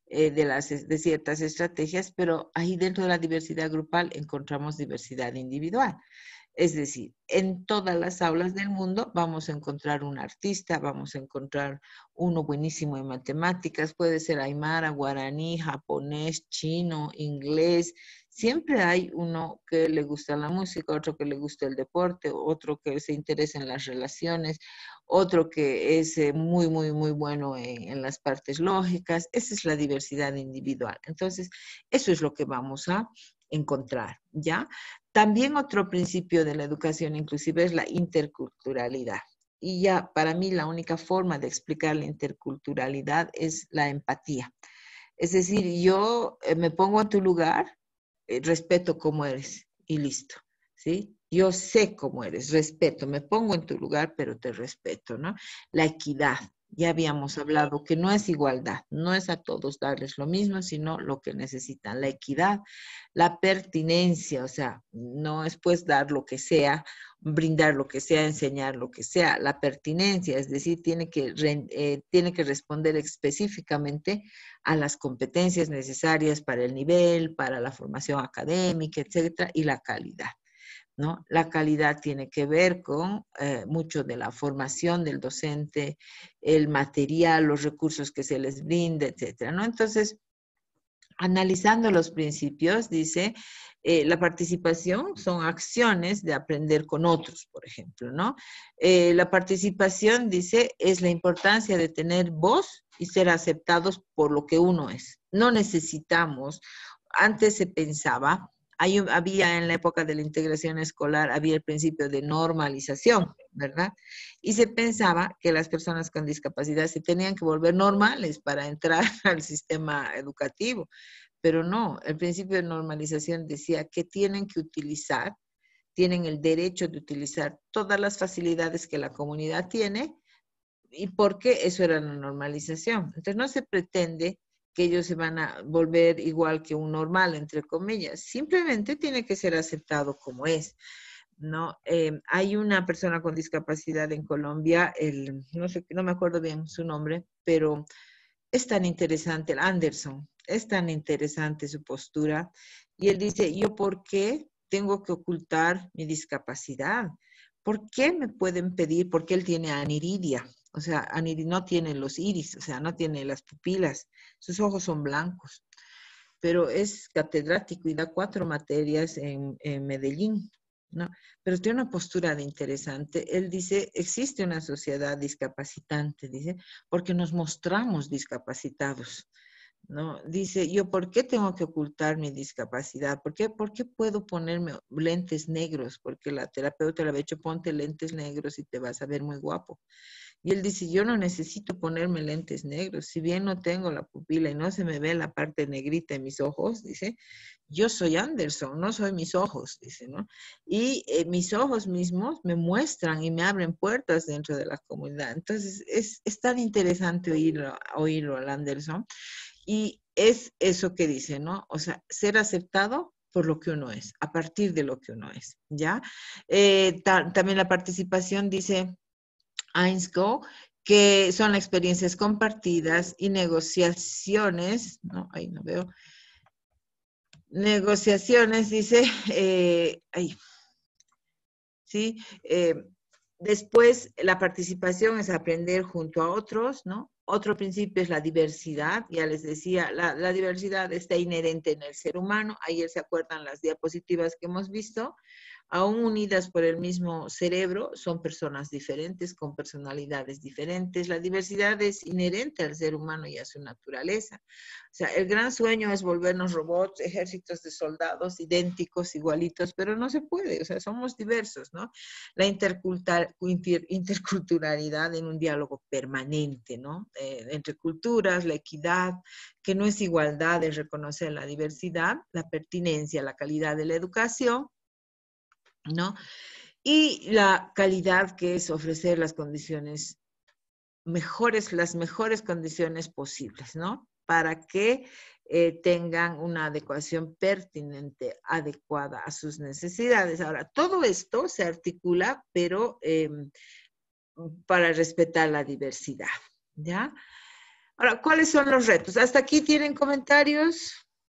de ciertas estrategias, pero ahí dentro de la diversidad grupal encontramos diversidad individual. Es decir, en todas las aulas del mundo vamos a encontrar un artista, vamos a encontrar uno buenísimo en matemáticas, puede ser aymara, guaraní, japonés, chino, inglés. Siempre hay uno que le gusta la música, otro que le gusta el deporte, otro que se interesa en las relaciones, otro que es muy bueno en las partes lógicas. Esa es la diversidad individual. Entonces, eso es lo que vamos a encontrar, ¿ya? También otro principio de la educación inclusiva es la interculturalidad. Y ya para mí la única forma de explicar la interculturalidad es la empatía. Es decir, yo me pongo en tu lugar, respeto cómo eres y listo, ¿sí? Yo sé cómo eres, respeto, me pongo en tu lugar, pero te respeto, ¿no? La equidad. Ya habíamos hablado que no es igualdad, no es a todos darles lo mismo, sino lo que necesitan. La equidad, la pertinencia, o sea, no es pues dar lo que sea, brindar lo que sea, enseñar lo que sea. La pertinencia, es decir, tiene que responder específicamente a las competencias necesarias para el nivel, para la formación académica, etcétera, y la calidad, ¿no? La calidad tiene que ver con mucho de la formación del docente, el material, los recursos que se les brinda, etcétera, ¿no? Entonces, analizando los principios, dice, la participación son acciones de aprender con otros, por ejemplo, ¿no? La participación, dice, es la importancia de tener voz y ser aceptados por lo que uno es. No necesitamos, antes se pensaba, había en la época de la integración escolar, había el principio de normalización, ¿verdad? Y se pensaba que las personas con discapacidad se tenían que volver normales para entrar al sistema educativo. pero no, el principio de normalización decía que tienen que utilizar, tienen el derecho de utilizar todas las facilidades que la comunidad tiene, y porque eso era la normalización. Entonces no se pretende que ellos se van a volver igual que un normal, entre comillas. Simplemente tiene que ser aceptado como es, ¿no? Hay una persona con discapacidad en Colombia, no sé, no me acuerdo bien su nombre, pero es tan interesante, el Anderson, es tan interesante su postura. Y él dice, ¿yo por qué tengo que ocultar mi discapacidad? ¿Por qué me pueden pedir? Porque él tiene aniridia. O sea, no tiene los iris, o sea, no tiene las pupilas. Sus ojos son blancos. Pero es catedrático y da 4 materias en Medellín, ¿no? Pero tiene una postura de interesante. Él dice, existe una sociedad discapacitante, dice, porque nos mostramos discapacitados, ¿no? Dice, ¿yo por qué tengo que ocultar mi discapacidad? ¿Por qué puedo ponerme lentes negros? Porque la terapeuta le había dicho, ponte lentes negros y te vas a ver muy guapo. Y él dice, yo no necesito ponerme lentes negros, si bien no tengo la pupila y no se me ve la parte negrita en mis ojos, dice, yo soy Anderson, no soy mis ojos, dice, ¿no? Y mis ojos mismos me muestran y me abren puertas dentro de la comunidad. Entonces, es tan interesante oírlo al Anderson. Y es eso que dice, ¿no? O sea, ser aceptado por lo que uno es, a partir de lo que uno es, ¿ya? También la participación dice Ainsco, que son experiencias compartidas y negociaciones, no, ahí no veo, negociaciones, dice, ahí, ¿sí? Después, la participación es aprender junto a otros, ¿no? Otro principio es la diversidad, ya les decía, la diversidad está inherente en el ser humano, ayer se acuerdan las diapositivas que hemos visto, aún unidas por el mismo cerebro, son personas diferentes, con personalidades diferentes. La diversidad es inherente al ser humano y a su naturaleza. O sea, el gran sueño es volvernos robots, ejércitos de soldados idénticos, igualitos, pero no se puede, o sea, somos diversos, ¿no? La interculturalidad en un diálogo permanente, ¿no? Entre culturas, la equidad, que no es igualdad, es reconocer la diversidad, la pertinencia, la calidad de la educación, ¿no? Y la calidad, que es ofrecer las condiciones mejores, las mejores condiciones posibles, ¿no? Para que tengan una adecuación pertinente, adecuada a sus necesidades. Ahora, todo esto se articula, pero para respetar la diversidad, ¿ya? Ahora, ¿cuáles son los retos? ¿Hasta aquí tienen comentarios?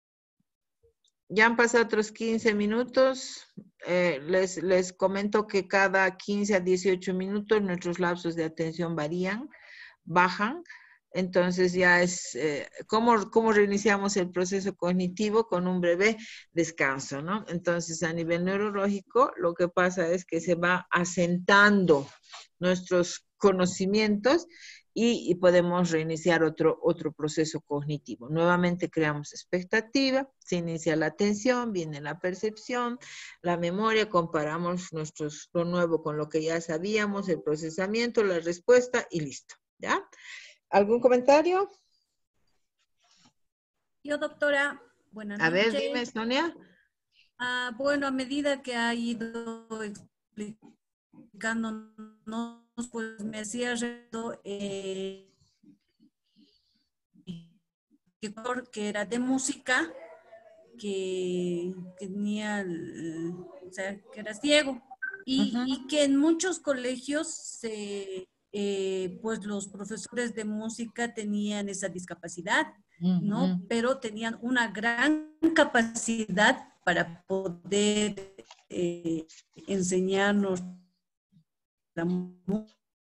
Ya han pasado otros 15 minutos. Les comento que cada 15 a 18 minutos nuestros lapsos de atención varían, bajan. Entonces ya es, ¿cómo reiniciamos el proceso cognitivo? Con un breve descanso, ¿no? Entonces a nivel neurológico lo que pasa es que se va asentando nuestros conocimientos y podemos reiniciar otro proceso cognitivo. Nuevamente creamos expectativa, se inicia la atención, viene la percepción, la memoria, comparamos lo nuevo con lo que ya sabíamos, el procesamiento, la respuesta y listo, ¿ya? ¿Algún comentario? Yo, doctora, buenas A ver, noches. dime, Sonia. Bueno, a medida que ha ido explicándonos, pues me hacía reto que era de música, que tenía, o sea, que era ciego, y que en muchos colegios pues los profesores de música tenían esa discapacidad, ¿no? Pero tenían una gran capacidad para poder enseñarnos la música.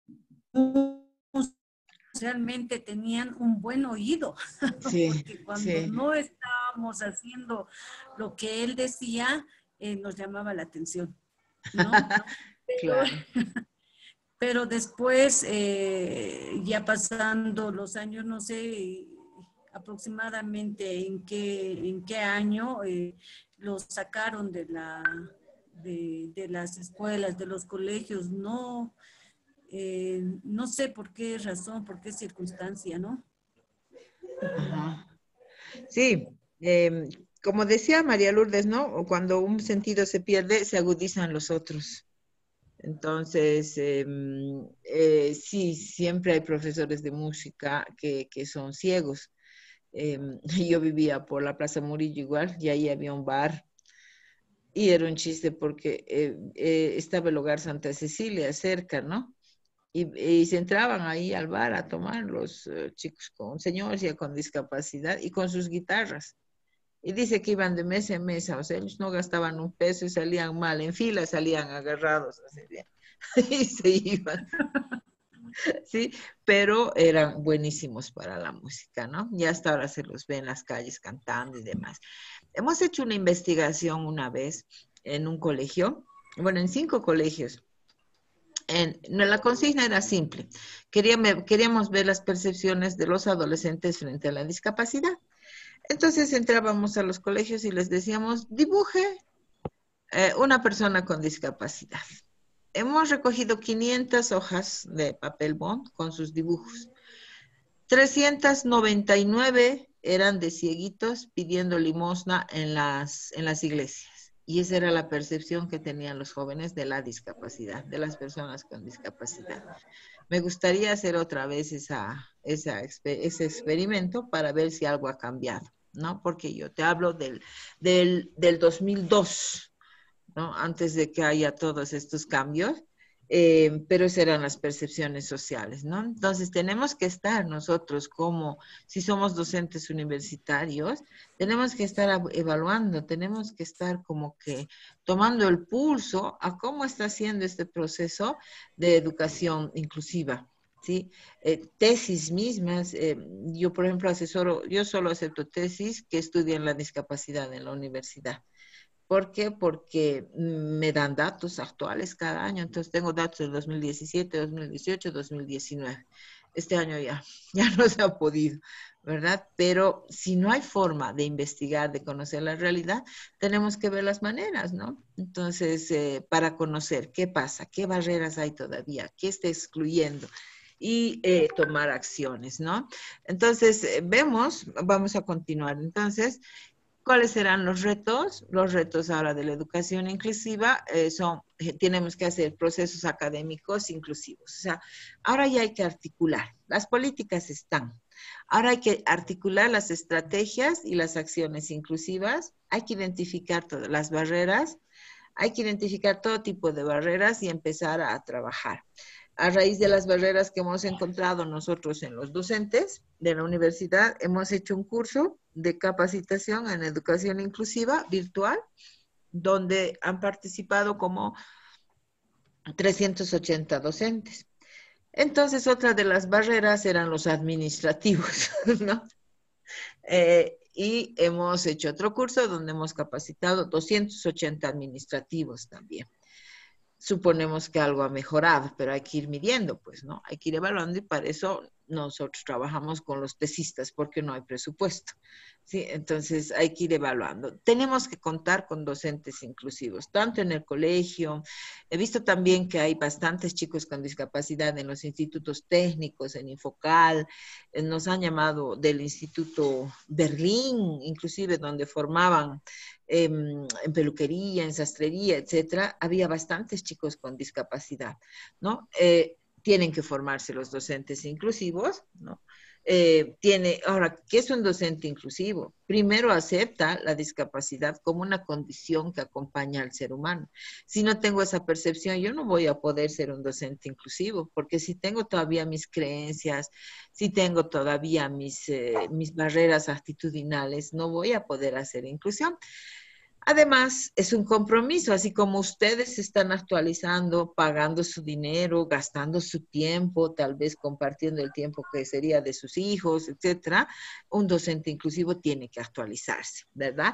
Realmente tenían un buen oído, Sí, porque cuando sí. no estábamos haciendo lo que él decía, nos llamaba la atención, ¿no? Claro. Pero después, ya pasando los años, no sé aproximadamente en qué año los sacaron de las escuelas, de los colegios, no, no sé por qué razón, por qué circunstancia, ¿no? Ajá. Sí, Como decía María Lourdes, ¿no? Cuando un sentido se pierde, se agudizan los otros. Entonces, sí, siempre hay profesores de música que son ciegos. Yo vivía por la Plaza Murillo igual, y ahí había un bar. Y era un chiste porque estaba el hogar Santa Cecilia cerca, ¿no? Y se entraban ahí al bar a tomar los chicos con señores ya con discapacidad y con sus guitarras. Y dice que iban de mesa en mesa, o sea, ellos no gastaban un peso y salían mal, en fila salían agarrados, así bien, y se iban, ¿sí? Pero eran buenísimos para la música, ¿no? Y hasta ahora se los ve en las calles cantando y demás. Hemos hecho una investigación una vez en un colegio, bueno, en 5 colegios. La consigna era simple. Queríamos ver las percepciones de los adolescentes frente a la discapacidad. Entonces entrábamos a los colegios y les decíamos, dibuje una persona con discapacidad. Hemos recogido 500 hojas de papel bond con sus dibujos. 399 eran de cieguitos pidiendo limosna en las iglesias. Y esa era la percepción que tenían los jóvenes de la discapacidad, de las personas con discapacidad. Me gustaría hacer otra vez ese experimento para ver si algo ha cambiado, ¿no? Porque yo te hablo del 2002, ¿no? Antes de que haya todos estos cambios, pero esas eran las percepciones sociales, ¿no? Entonces tenemos que estar nosotros como, si somos docentes universitarios, tenemos que estar evaluando, tenemos que estar como que tomando el pulso a cómo está haciendo este proceso de educación inclusiva. ¿Sí? Tesis mismas, yo por ejemplo yo solo acepto tesis que estudian la discapacidad en la universidad. ¿Por qué? Porque me dan datos actuales cada año. Entonces tengo datos del 2017, 2018, 2019. Este año ya no se ha podido, ¿verdad? Pero si no hay forma de investigar, de conocer la realidad, tenemos que ver las maneras, ¿no? Entonces, para conocer qué pasa, qué barreras hay todavía, qué está excluyendo y tomar acciones, ¿no? Entonces, vamos a continuar. Entonces, ¿cuáles serán los retos? Los retos ahora de la educación inclusiva tenemos que hacer procesos académicos inclusivos. O sea, ahora ya hay que articular. Las políticas están. Ahora hay que articular las estrategias y las acciones inclusivas. Hay que identificar todas las barreras. Hay que identificar todo tipo de barreras y empezar a trabajar. A raíz de las barreras que hemos encontrado nosotros en los docentes de la universidad, hemos hecho un curso de capacitación en educación inclusiva virtual, donde han participado como 380 docentes. Entonces, otra de las barreras eran los administrativos, ¿no? Y hemos hecho otro curso donde hemos capacitado 280 administrativos también. Suponemos que algo ha mejorado, pero hay que ir midiendo, pues, ¿no? Hay que ir evaluando y para eso nosotros trabajamos con los tesistas porque no hay presupuesto, ¿sí? Entonces hay que ir evaluando. Tenemos que contar con docentes inclusivos, tanto en el colegio. He visto también que hay bastantes chicos con discapacidad en los institutos técnicos, en Infocal. Nos han llamado del Instituto Berlín, inclusive donde formaban en peluquería, en sastrería, etcétera, había bastantes chicos con discapacidad, ¿no? Tienen que formarse los docentes inclusivos, ¿no? Ahora, ¿qué es un docente inclusivo? Primero acepta la discapacidad como una condición que acompaña al ser humano. Si no tengo esa percepción, yo no voy a poder ser un docente inclusivo, porque si tengo todavía mis creencias, si tengo todavía mis barreras actitudinales, no voy a poder hacer inclusión. Además, es un compromiso, así como ustedes se están actualizando, pagando su dinero, gastando su tiempo, tal vez compartiendo el tiempo que sería de sus hijos, etcétera. Un docente inclusivo tiene que actualizarse, ¿verdad?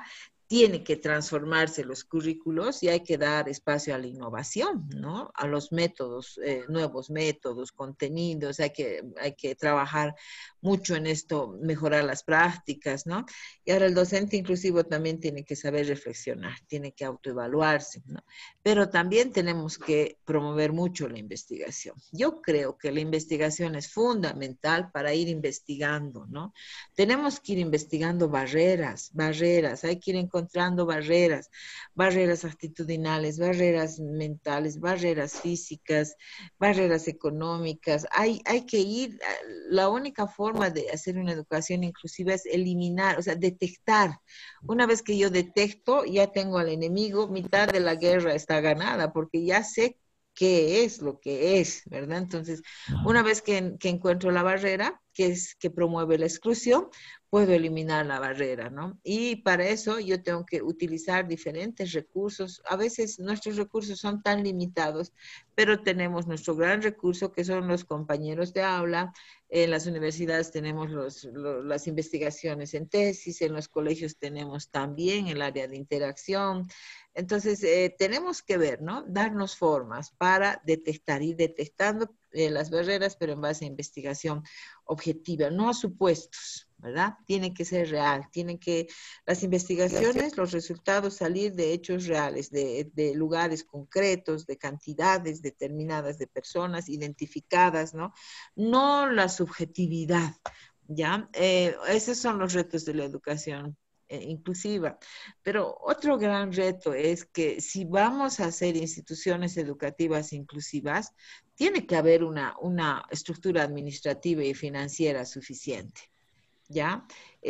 tiene que transformarse los currículos y hay que dar espacio a la innovación, ¿no? A los métodos, nuevos métodos, contenidos, hay que trabajar mucho en esto, mejorar las prácticas, ¿no? Y ahora el docente inclusivo también tiene que saber reflexionar, tiene que autoevaluarse, ¿no? Pero también tenemos que promover mucho la investigación. Yo creo que la investigación es fundamental para ir investigando, ¿no? Tenemos que ir investigando barreras, hay que ir encontrando barreras, barreras actitudinales, barreras mentales, barreras físicas, barreras económicas. Hay que ir, la única forma de hacer una educación inclusiva es eliminar, o sea, detectar. Una vez que yo detecto, ya tengo al enemigo, mitad de la guerra está ganada, porque ya sé qué es lo que es, ¿verdad? Entonces, una vez que encuentro la barrera, que es que promueve la exclusión, puedo eliminar la barrera, ¿no? Y para eso yo tengo que utilizar diferentes recursos. A veces nuestros recursos son tan limitados, pero tenemos nuestro gran recurso que son los compañeros de aula. En las universidades tenemos las investigaciones en tesis, en los colegios tenemos también el área de interacción. Entonces, tenemos que ver, ¿no? Darnos formas para detectar, ir detectando las barreras, pero en base a investigación objetiva, no a supuestos, ¿verdad? Tiene que ser real, tienen que las investigaciones, los resultados salir de hechos reales, de lugares concretos, de cantidades determinadas de personas identificadas, ¿no? No la subjetividad, ¿ya? Esos son los retos de la educación inclusiva. Pero otro gran reto es que si vamos a hacer instituciones educativas inclusivas, tiene que haber una estructura administrativa y financiera suficiente, ¿ya?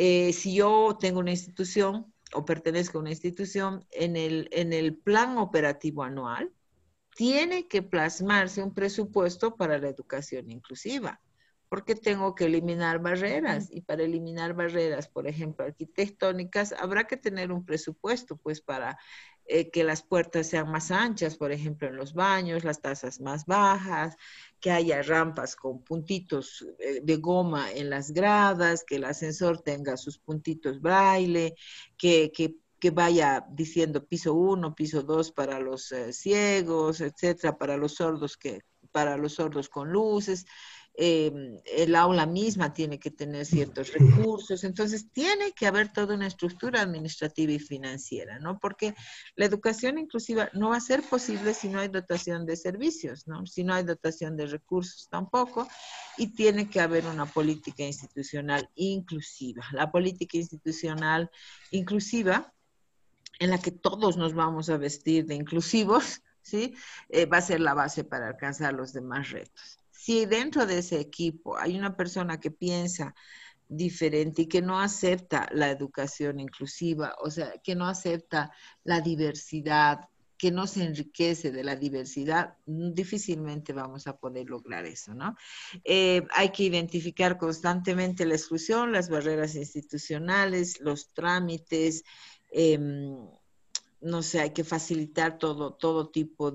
Si yo tengo una institución o pertenezco a una institución, en el plan operativo anual, tiene que plasmarse un presupuesto para la educación inclusiva, porque tengo que eliminar barreras y para eliminar barreras, por ejemplo, arquitectónicas, habrá que tener un presupuesto, pues para que las puertas sean más anchas, por ejemplo, en los baños, las tazas más bajas, que haya rampas con puntitos de goma en las gradas, que el ascensor tenga sus puntitos braille, que vaya diciendo piso 1, piso 2 para los ciegos, etcétera, para los sordos con luces. El aula misma tiene que tener ciertos recursos, entonces tiene que haber toda una estructura administrativa y financiera, ¿no? Porque la educación inclusiva no va a ser posible si no hay dotación de servicios, ¿no? Si no hay dotación de recursos tampoco, y tiene que haber una política institucional inclusiva. La política institucional inclusiva en la que todos nos vamos a vestir de inclusivos, ¿sí? Va a ser la base para alcanzar los demás retos. Si dentro de ese equipo hay una persona que piensa diferente y que no acepta la educación inclusiva, o sea, que no acepta la diversidad, que no se enriquece de la diversidad, difícilmente vamos a poder lograr eso, ¿no? Hay que identificar constantemente la exclusión, las barreras institucionales, los trámites, eh, no sé, hay que facilitar todo tipo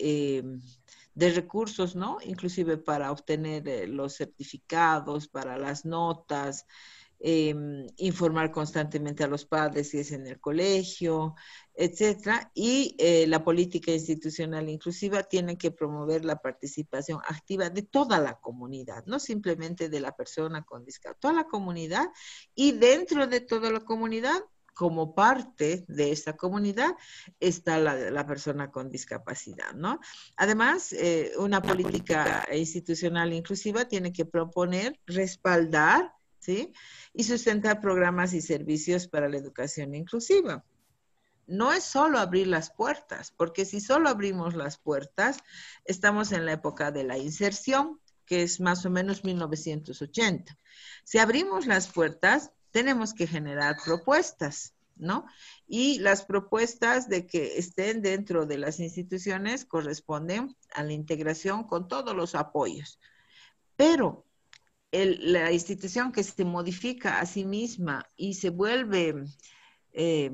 de recursos, ¿no? Inclusive para obtener los certificados, para las notas, informar constantemente a los padres si es en el colegio, etcétera. Y la política institucional inclusiva tiene que promover la participación activa de toda la comunidad, no simplemente de la persona con discapacidad, toda la comunidad, y dentro de toda la comunidad, como parte de esta comunidad, está la persona con discapacidad, ¿no? Además, una política institucional inclusiva tiene que proponer, respaldar, ¿sí? Y sustentar programas y servicios para la educación inclusiva. No es solo abrir las puertas, porque si solo abrimos las puertas, estamos en la época de la inserción, que es más o menos 1980. Si abrimos las puertas, tenemos que generar propuestas, ¿no? Y las propuestas de que estén dentro de las instituciones corresponden a la integración con todos los apoyos. Pero la institución que se modifica a sí misma y eh,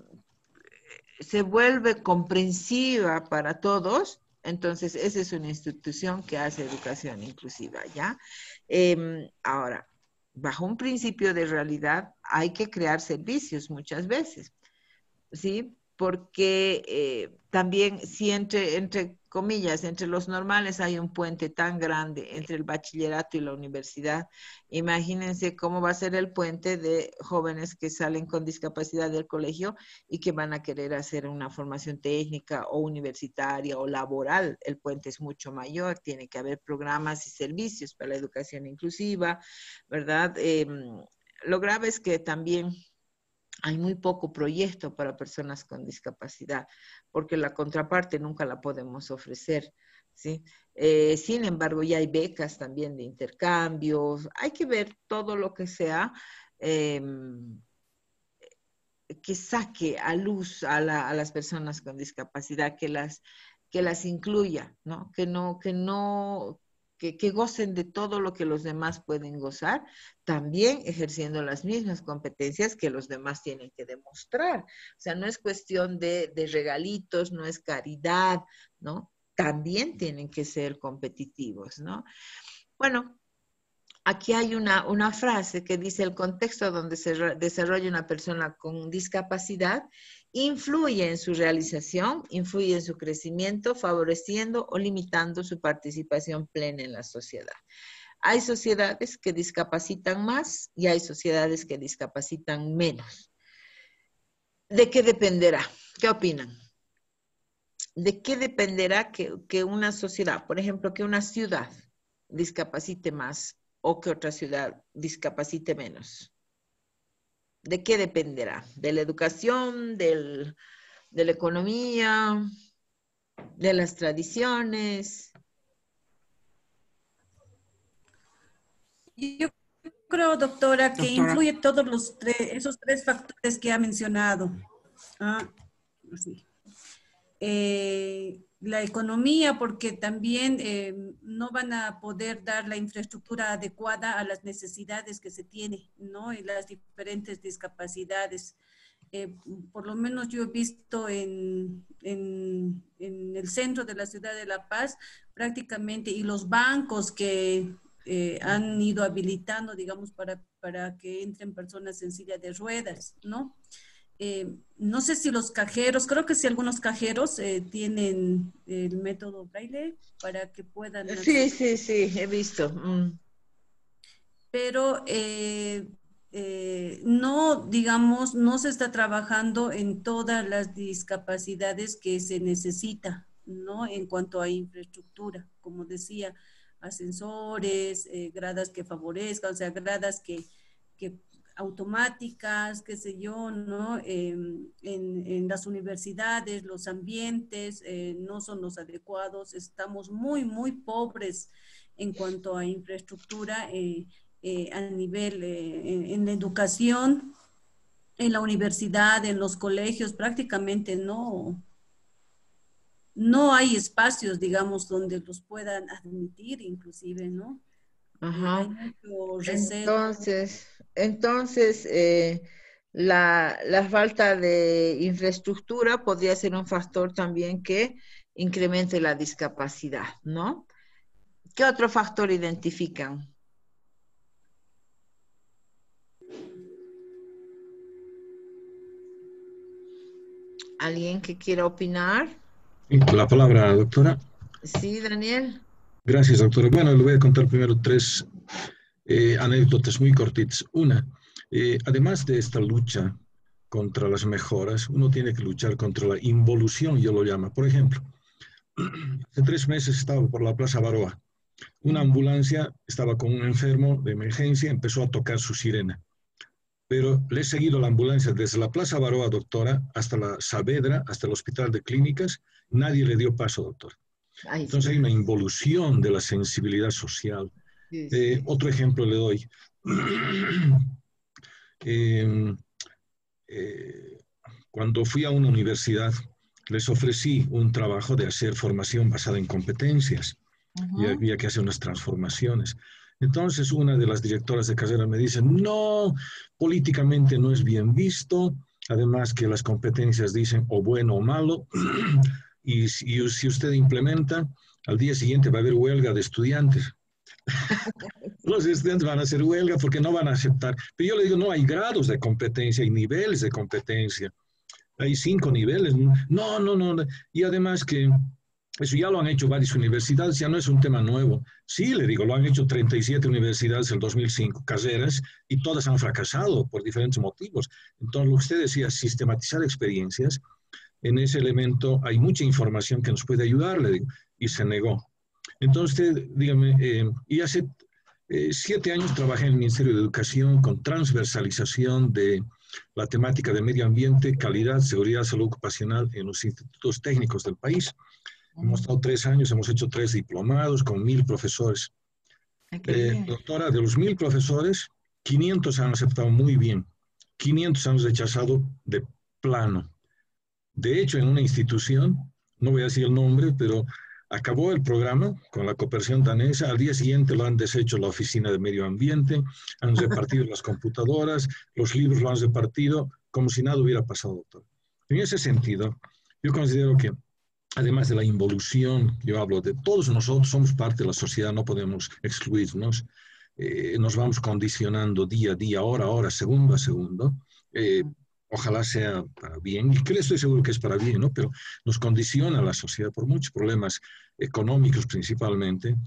se vuelve comprensiva para todos, entonces esa es una institución que hace educación inclusiva, ¿ya? Ahora, bajo un principio de realidad hay que crear servicios muchas veces, ¿sí? Porque también si entre comillas, entre los normales hay un puente tan grande entre el bachillerato y la universidad, imagínense cómo va a ser el puente de jóvenes que salen con discapacidad del colegio y que van a querer hacer una formación técnica o universitaria o laboral. El puente es mucho mayor, tiene que haber programas y servicios para la educación inclusiva, ¿verdad? Lo grave es que también hay muy poco proyecto para personas con discapacidad, porque la contraparte nunca la podemos ofrecer, ¿sí? Sin embargo, ya hay becas también de intercambios, hay que ver todo lo que sea que saque a luz a las personas con discapacidad, que las incluya, ¿no? Que gocen de todo lo que los demás pueden gozar, también ejerciendo las mismas competencias que los demás tienen que demostrar. O sea, no es cuestión de regalitos, no es caridad, ¿no? También tienen que ser competitivos, ¿no? Bueno, aquí hay una frase que dice: el contexto donde se desarrolla una persona con discapacidad influye en su realización, influye en su crecimiento, favoreciendo o limitando su participación plena en la sociedad. Hay sociedades que discapacitan más y hay sociedades que discapacitan menos. ¿De qué dependerá? ¿Qué opinan? ¿De qué dependerá que una sociedad, por ejemplo, que una ciudad discapacite más o que otra ciudad discapacite menos? ¿De qué dependerá? ¿De la educación, de la economía, de las tradiciones? Yo creo, doctora, que influye todos esos tres factores que ha mencionado. Sí. La economía, porque también no van a poder dar la infraestructura adecuada a las necesidades que se tiene, ¿no? Y las diferentes discapacidades. Por lo menos yo he visto en el centro de la ciudad de La Paz prácticamente, y los bancos que han ido habilitando, digamos, para que entren personas en silla de ruedas, ¿no? No sé si los cajeros, creo que sí algunos cajeros tienen el método braille para que puedan Sí, acceder. sí, he visto. Pero no, digamos, no se está trabajando en todas las discapacidades que se necesita, ¿no? En cuanto a infraestructura, como decía, ascensores, gradas que favorezcan, o sea, gradas que automáticas, qué sé yo, ¿no? En las universidades, los ambientes no son los adecuados, estamos muy, muy pobres en cuanto a infraestructura a nivel en la educación, en la universidad, en los colegios, prácticamente no hay espacios, digamos, donde los puedan admitir, inclusive, ¿no? Hay Ajá. mucho recelo. Entonces, la falta de infraestructura podría ser un factor también que incremente la discapacidad, ¿no? ¿Qué otro factor identifican? ¿Alguien que quiera opinar? La palabra, doctora. Sí, Daniel. Gracias, doctora. Bueno, le voy a contar primero tres anécdotas muy cortitas. Una, además de esta lucha contra las mejoras, uno tiene que luchar contra la involución, yo lo llamo. Por ejemplo, hace 3 meses estaba por la Plaza Baroa. Una ambulancia estaba con un enfermo de emergencia, empezó a tocar su sirena. Pero le he seguido la ambulancia desde la Plaza Baroa, doctora, hasta la Saavedra, hasta el Hospital de Clínicas. Nadie le dio paso, doctor. Entonces hay una involución de la sensibilidad social. Sí. Otro ejemplo le doy. Cuando fui a una universidad, les ofrecí un trabajo de hacer formación basada en competencias y había que hacer unas transformaciones. Entonces una de las directoras de carrera me dice: no, políticamente no es bien visto, además que las competencias dicen o bueno o malo, y si usted implementa, al día siguiente va a haber huelga de estudiantes. Los estudiantes van a hacer huelga porque no van a aceptar. Pero yo le digo: no, hay grados de competencia, hay niveles de competencia. hay 5 niveles. No, no, no. Y además que eso ya lo han hecho varias universidades, ya no es un tema nuevo. Sí, le digo, lo han hecho 37 universidades en el 2005, carreras, y todas han fracasado por diferentes motivos. Entonces, lo que usted decía, sistematizar experiencias, en ese elemento hay mucha información que nos puede ayudar, le digo, y se negó. Entonces, usted, dígame, y hace 7 años trabajé en el Ministerio de Educación con transversalización de la temática de medio ambiente, calidad, seguridad, salud ocupacional en los institutos técnicos del país. Hemos estado 3 años, hemos hecho 3 diplomados con 1000 profesores. Doctora, de los 1000 profesores, 500 han aceptado muy bien, 500 han rechazado de plano. De hecho, en una institución, no voy a decir el nombre, pero acabó el programa con la cooperación danesa, al día siguiente lo han deshecho la oficina de medio ambiente, han repartido las computadoras, los libros lo han repartido, como si nada hubiera pasado, doctor. En ese sentido, yo considero que además de la involución, yo hablo de todos nosotros, somos parte de la sociedad, no podemos excluirnos, nos vamos condicionando día a día, hora a hora, segundo a segundo, ojalá sea para bien, y que estoy seguro que es para bien, ¿no? Pero nos condiciona la sociedad por muchos problemas económicos principalmente,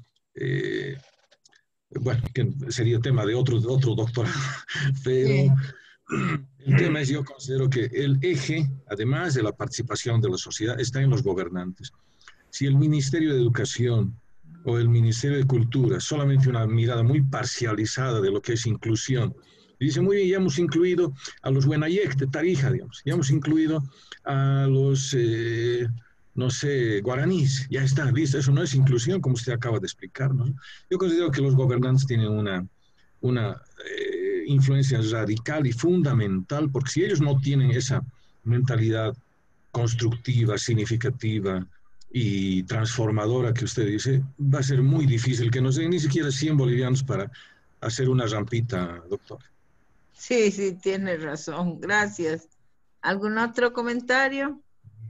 bueno, que sería tema de otro doctorado, pero... Sí. El tema es, yo considero que el eje, además de la participación de la sociedad, está en los gobernantes. Si el Ministerio de Educación o el Ministerio de Cultura, solamente una mirada muy parcializada de lo que es inclusión, dice, muy bien, ya hemos incluido a los Huenayek de Tarija, digamos, ya hemos incluido a los, no sé, guaraníes, ya está, listo, eso no es inclusión, como usted acaba de explicar, ¿no? Yo considero que los gobernantes tienen una influencia radical y fundamental, porque si ellos no tienen esa mentalidad constructiva, significativa y transformadora que usted dice, va a ser muy difícil que nos den ni siquiera 100 bolivianos para hacer una rampita, doctor. Sí, sí, tiene razón. Gracias. ¿Algún otro comentario?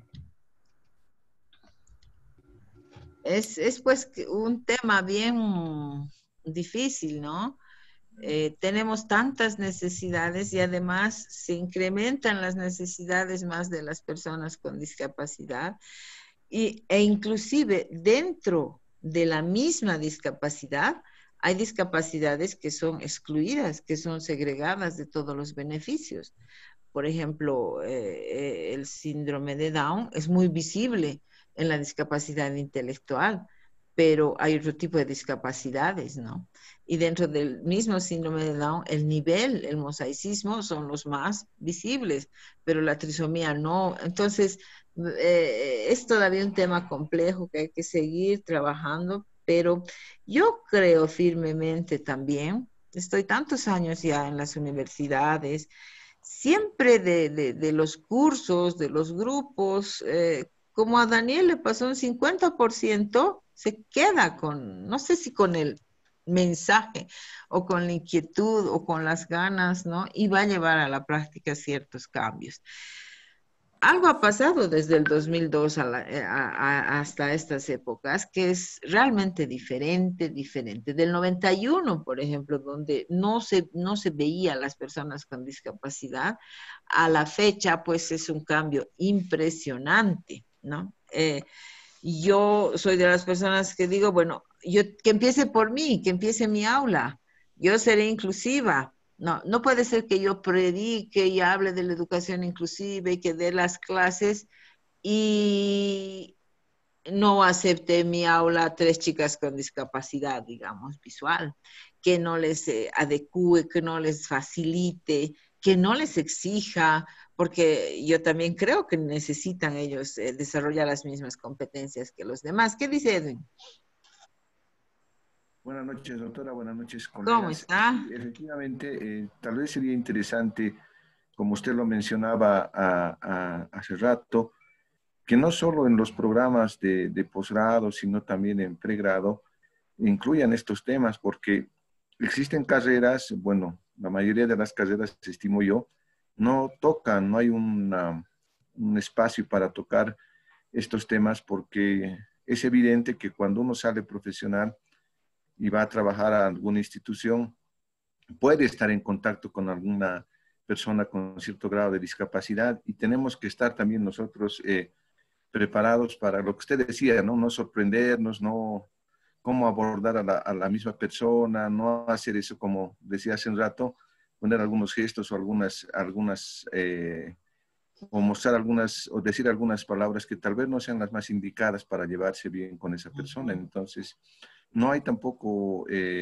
Es pues un tema bien difícil, ¿no? Tenemos tantas necesidades y además se incrementan las necesidades más de las personas con discapacidad e inclusive dentro de la misma discapacidad hay discapacidades que son excluidas, que son segregadas de todos los beneficios. Por ejemplo, el síndrome de Down es muy visible en la discapacidad intelectual, pero hay otro tipo de discapacidades, ¿no? Y dentro del mismo síndrome de Down, el nivel, el mosaicismo son los más visibles, pero la trisomía no. Entonces, es todavía un tema complejo que hay que seguir trabajando, pero yo creo firmemente también, estoy tantos años ya en las universidades, siempre de los cursos, de los grupos, como a Daniel le pasó un 50%, se queda con, no sé si con el mensaje o con la inquietud o con las ganas, ¿no? Y va a llevar a la práctica ciertos cambios. Algo ha pasado desde el 2002 hasta estas épocas que es realmente diferente. Del 91, por ejemplo, donde no se veía a las personas con discapacidad, a la fecha, pues es un cambio impresionante, ¿no? Yo soy de las personas que digo, bueno, que empiece por mí, que empiece mi aula, yo seré inclusiva. No puede ser que yo predique y hable de la educación inclusiva y que dé las clases y no acepte en mi aula a 3 chicas con discapacidad, digamos, visual, que no les adecue, que no les facilite, que no les exija, porque yo también creo que necesitan ellos desarrollar las mismas competencias que los demás. ¿Qué dice Edwin? Buenas noches, doctora. Buenas noches, colegas. ¿Cómo está? Sí, efectivamente, tal vez sería interesante, como usted lo mencionaba hace rato, que no solo en los programas de posgrado, sino también en pregrado, incluyan estos temas, porque existen carreras, bueno, la mayoría de las carreras, estimo yo, no tocan, no hay un espacio para tocar estos temas, porque es evidente que cuando uno sale profesional y va a trabajar a alguna institución, puede estar en contacto con alguna persona con cierto grado de discapacidad y tenemos que estar también nosotros preparados para lo que usted decía, ¿no? No sorprendernos, no cómo abordar a la misma persona, no hacer eso como decía hace un rato, poner algunos gestos o o mostrar algunas, o decir algunas palabras que tal vez no sean las más indicadas para llevarse bien con esa persona. Entonces, no hay tampoco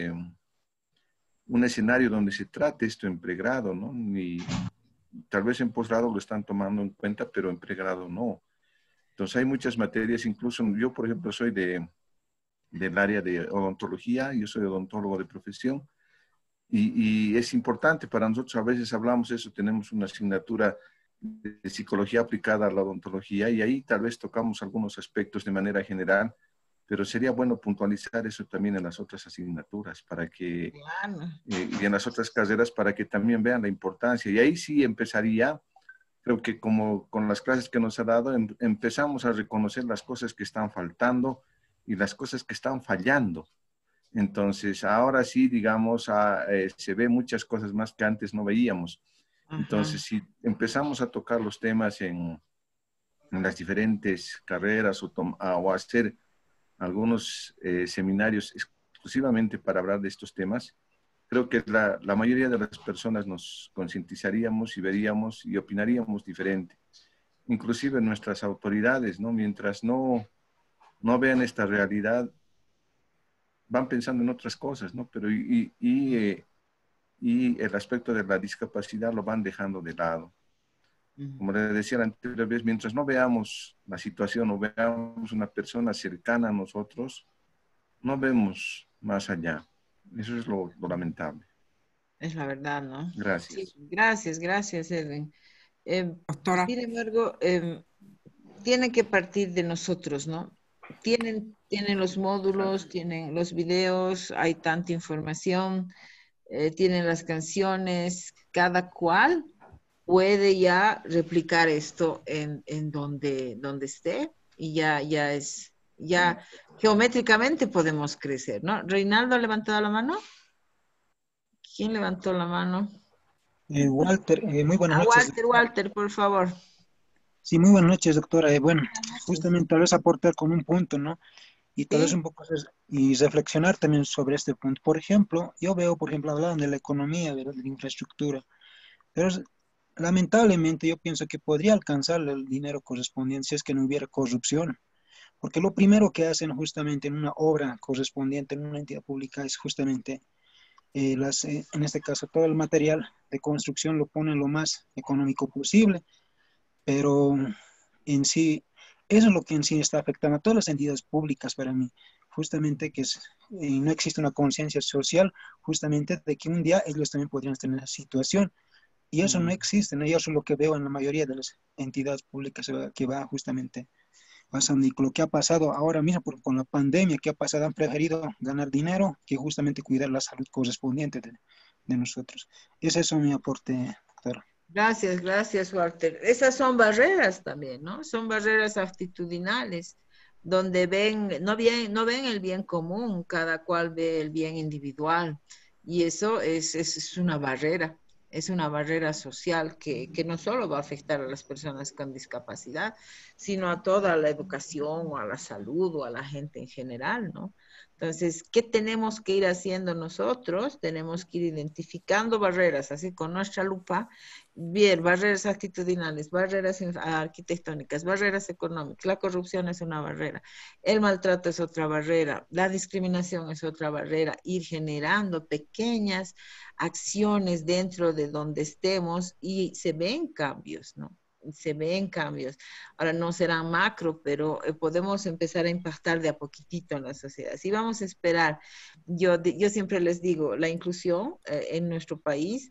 un escenario donde se trate esto en pregrado, ¿no? Ni, tal vez en posgrado lo están tomando en cuenta, pero en pregrado no. Entonces hay muchas materias, incluso yo, por ejemplo, soy del área de odontología, yo soy odontólogo de profesión, y es importante para nosotros, a veces hablamos eso, tenemos una asignatura de psicología aplicada a la odontología, y ahí tal vez tocamos algunos aspectos de manera general, pero sería bueno puntualizar eso también en las otras asignaturas para que, y en las otras carreras para que también vean la importancia. Y ahí sí empezaría, creo que como con las clases que nos ha dado, empezamos a reconocer las cosas que están faltando y las cosas que están fallando. Entonces, ahora sí, digamos, se ve muchas cosas más que antes no veíamos. Entonces, si empezamos a tocar los temas en las diferentes carreras o hacer algunos seminarios exclusivamente para hablar de estos temas, creo que la mayoría de las personas nos concientizaríamos y veríamos y opinaríamos diferente. Inclusive nuestras autoridades, ¿no? Mientras no vean esta realidad, van pensando en otras cosas, ¿no? Pero y el aspecto de la discapacidad lo van dejando de lado. Como le decía la anterior vez, mientras no veamos la situación o veamos una persona cercana a nosotros, no vemos más allá. Eso es lo lamentable. Es la verdad, ¿no? Gracias. Sí, gracias, Edwin. Doctora. Sin embargo, tiene que partir de nosotros, ¿no? Tienen los módulos, tienen los videos, hay tanta información, tienen las canciones, cada cual puede ya replicar esto en donde esté y ya geométricamente podemos crecer, ¿no? Reinaldo ha levantado la mano. ¿Quién levantó la mano? Walter, muy buenas noches. Walter, por favor. Sí, muy buenas noches, doctora. Bueno, justamente tal vez aportar con un punto, ¿no? Y tal vez Sí. un poco y reflexionar también sobre este punto. Por ejemplo, yo veo, por ejemplo, hablaban de la economía, de la infraestructura, pero lamentablemente yo pienso que podría alcanzar el dinero correspondiente si es que no hubiera corrupción. Porque lo primero que hacen justamente en una obra correspondiente en una entidad pública es justamente en este caso todo el material de construcción lo ponen lo más económico posible, pero en sí, eso es lo que en sí está afectando a todas las entidades públicas para mí, justamente que no existe una conciencia social, justamente de que un día ellos también podrían estar en esa situación, y eso no existe, ¿no? Y eso es lo que veo en la mayoría de las entidades públicas que va justamente pasando, y con lo que ha pasado ahora mismo con la pandemia que ha pasado, han preferido ganar dinero que justamente cuidar la salud correspondiente de nosotros. Ese es mi aporte, doctor. Gracias, Walter. Esas son barreras también, ¿no? Son barreras actitudinales, donde no ven el bien común, cada cual ve el bien individual. Y eso es una barrera. Es una barrera social que no solo va a afectar a las personas con discapacidad, sino a toda la educación o a la salud o a la gente en general, ¿no? Entonces, ¿qué tenemos que ir haciendo nosotros? Tenemos que ir identificando barreras, así con nuestra lupa, bien, barreras actitudinales, barreras arquitectónicas, barreras económicas. La corrupción es una barrera, el maltrato es otra barrera, la discriminación es otra barrera. Ir generando pequeñas acciones dentro de donde estemos y se ven cambios, ¿no? Se ven cambios. Ahora no serán macro, pero podemos empezar a impactar de a poquitito en la sociedad. Si vamos a esperar, yo siempre les digo, la inclusión en nuestro país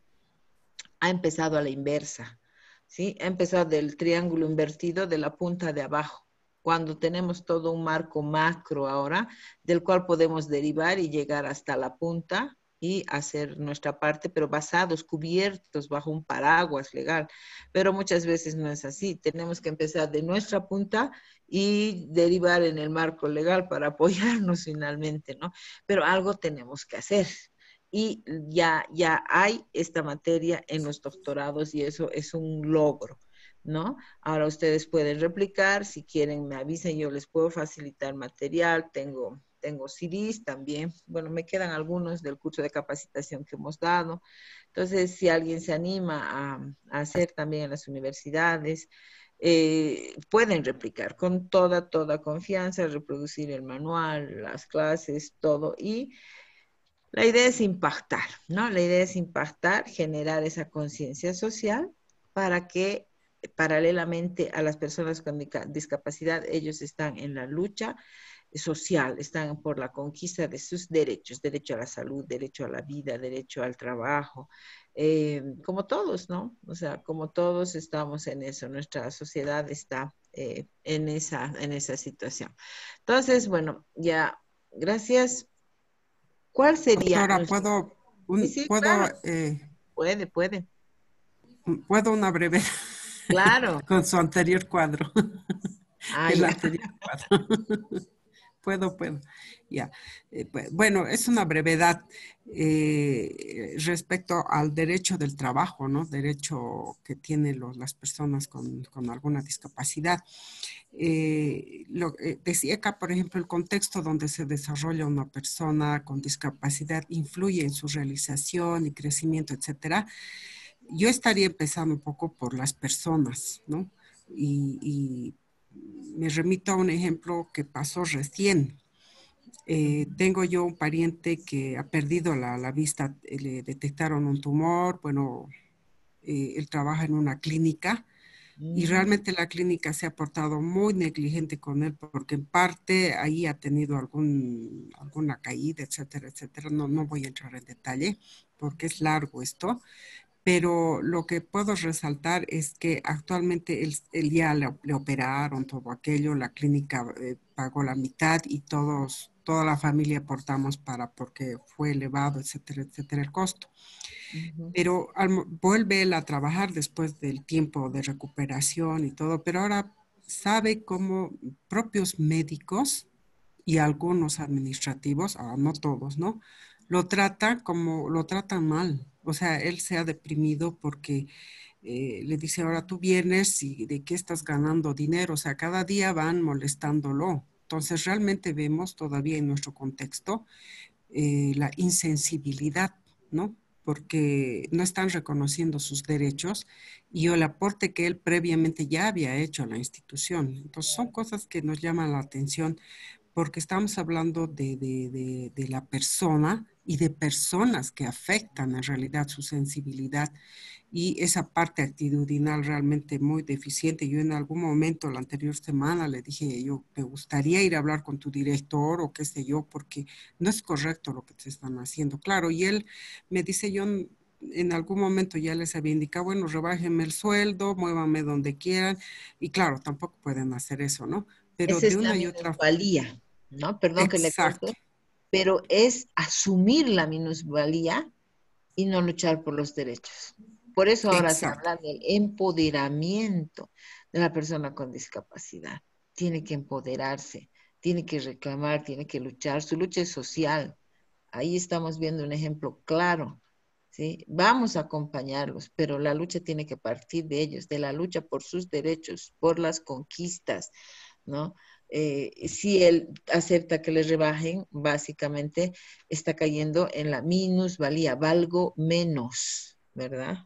ha empezado a la inversa, ¿sí? Ha empezado del triángulo invertido de la punta de abajo, cuando tenemos todo un marco macro ahora, del cual podemos derivar y llegar hasta la punta y hacer nuestra parte, pero basados, cubiertos bajo un paraguas legal. Pero muchas veces no es así. Tenemos que empezar de nuestra punta y derivar en el marco legal para apoyarnos finalmente, ¿no? Pero algo tenemos que hacer. y ya hay esta materia en los doctorados y eso es un logro, ¿no? Ahora ustedes pueden replicar, si quieren me avisen, yo les puedo facilitar material, tengo CDs también, bueno, me quedan algunos del curso de capacitación que hemos dado, entonces si alguien se anima a hacer también en las universidades, pueden replicar con toda confianza, reproducir el manual, las clases, todo, y la idea es impactar, ¿no? La idea es impactar, generar esa conciencia social para que paralelamente a las personas con discapacidad, ellos están en la lucha social, están por la conquista de sus derechos, derecho a la salud, derecho a la vida, derecho al trabajo, como todos, ¿no? O sea, como todos estamos en eso, nuestra sociedad está en esa situación. Entonces, bueno, ya, gracias. ¿Cuál sería? Doctora, Sí, sí, claro, puede. puedo una breve Claro. con su anterior cuadro. Ah, El ya. anterior cuadro. Puedo. Ya. Bueno, es una brevedad respecto al derecho del trabajo, ¿no? Derecho que tienen las personas con alguna discapacidad. Decía acá, por ejemplo, el contexto donde se desarrolla una persona con discapacidad influye en su realización y crecimiento, etcétera. Yo estaría empezando un poco por las personas, ¿no? Y me remito a un ejemplo que pasó recién. Tengo yo un pariente que ha perdido la vista, le detectaron un tumor, bueno, él trabaja en una clínica y realmente la clínica se ha portado muy negligente con él porque en parte ahí ha tenido alguna caída, etcétera, etcétera. No voy a entrar en detalle porque es largo esto, pero lo que puedo resaltar es que actualmente él ya le operaron todo aquello, la clínica pagó la mitad y toda la familia aportamos porque fue elevado, etcétera, etcétera, el costo. Pero vuelve él a trabajar después del tiempo de recuperación y todo, pero ahora sabe cómo propios médicos y algunos administrativos, no todos, ¿no? Lo tratan mal. O sea, él se ha deprimido porque le dice, ahora tú vienes y de qué estás ganando dinero. O sea, cada día van molestándolo. Entonces, realmente vemos todavía en nuestro contexto la insensibilidad, ¿no? Porque no están reconociendo sus derechos y el aporte que él previamente ya había hecho a la institución. Entonces, son cosas que nos llaman la atención porque estamos hablando de la persona y de personas que afectan en realidad su sensibilidad y esa parte actitudinal realmente muy deficiente. Yo en algún momento la anterior semana le dije, yo me gustaría ir a hablar con tu director o qué sé yo, porque no es correcto lo que te están haciendo. Claro, y él me dice, yo en algún momento ya les había indicado, bueno, rebájenme el sueldo, muévanme donde quieran, y claro, tampoco pueden hacer eso, ¿no? Pero Esa de es la una y otra forma. minusvalía, ¿no? Perdón que le Exacto, corte, pero es asumir la minusvalía y no luchar por los derechos. Por eso ahora se exacto. habla del empoderamiento de la persona con discapacidad. Tiene que empoderarse, tiene que reclamar, tiene que luchar. Su lucha es social. Ahí estamos viendo un ejemplo claro, ¿sí? Vamos a acompañarlos, pero la lucha tiene que partir de ellos, de la lucha por sus derechos, por las conquistas, ¿no? Si él acepta que le rebajen, básicamente está cayendo en la minusvalía, valgo menos, ¿verdad?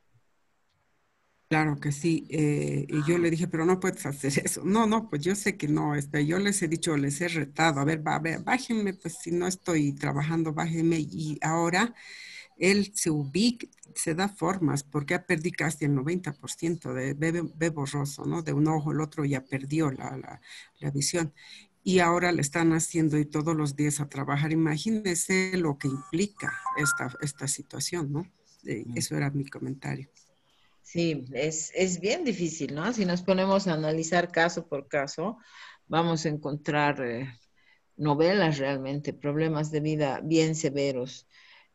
Claro que sí. Y yo le dije, pero no puedes hacer eso. No, pues yo sé que no. Yo les he dicho, les he retado. A ver, bájenme, pues si no estoy trabajando, bájenme. Y ahora él se ubica, se da formas, porque ha perdido casi el 90% ve borroso, ¿no? De un ojo, el otro ya perdió la visión. Y ahora le están haciendo y todos los días a trabajar. Imagínense lo que implica esta situación, ¿no? Eso era mi comentario. Sí, es bien difícil, ¿no? Si nos ponemos a analizar caso por caso, vamos a encontrar novelas realmente, problemas de vida bien severos.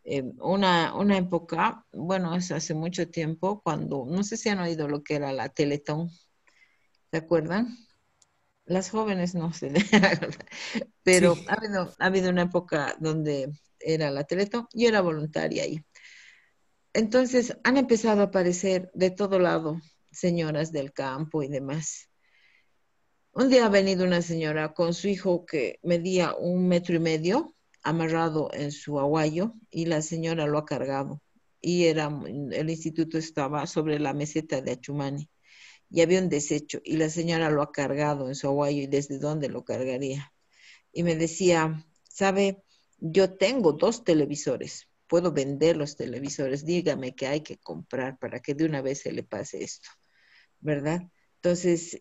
Una época, bueno, es hace mucho tiempo, cuando, no sé si han oído lo que era la Teletón, ¿se acuerdan? Las jóvenes no sé, pero Sí, ha habido una época donde era la Teletón, yo era voluntaria ahí. Entonces han empezado a aparecer de todo lado señoras del campo y demás. Un día ha venido una señora con su hijo que medía 1,5 metros amarrado en su aguayo y la señora lo ha cargado. Y el instituto estaba sobre la meseta de Achumani y había un desecho y la señora lo ha cargado en su aguayo y desde dónde lo cargaría. Y me decía, ¿sabe? Yo tengo 2 televisores, puedo vender los televisores, dígame qué hay que comprar para que de una vez se le pase esto, ¿verdad? Entonces,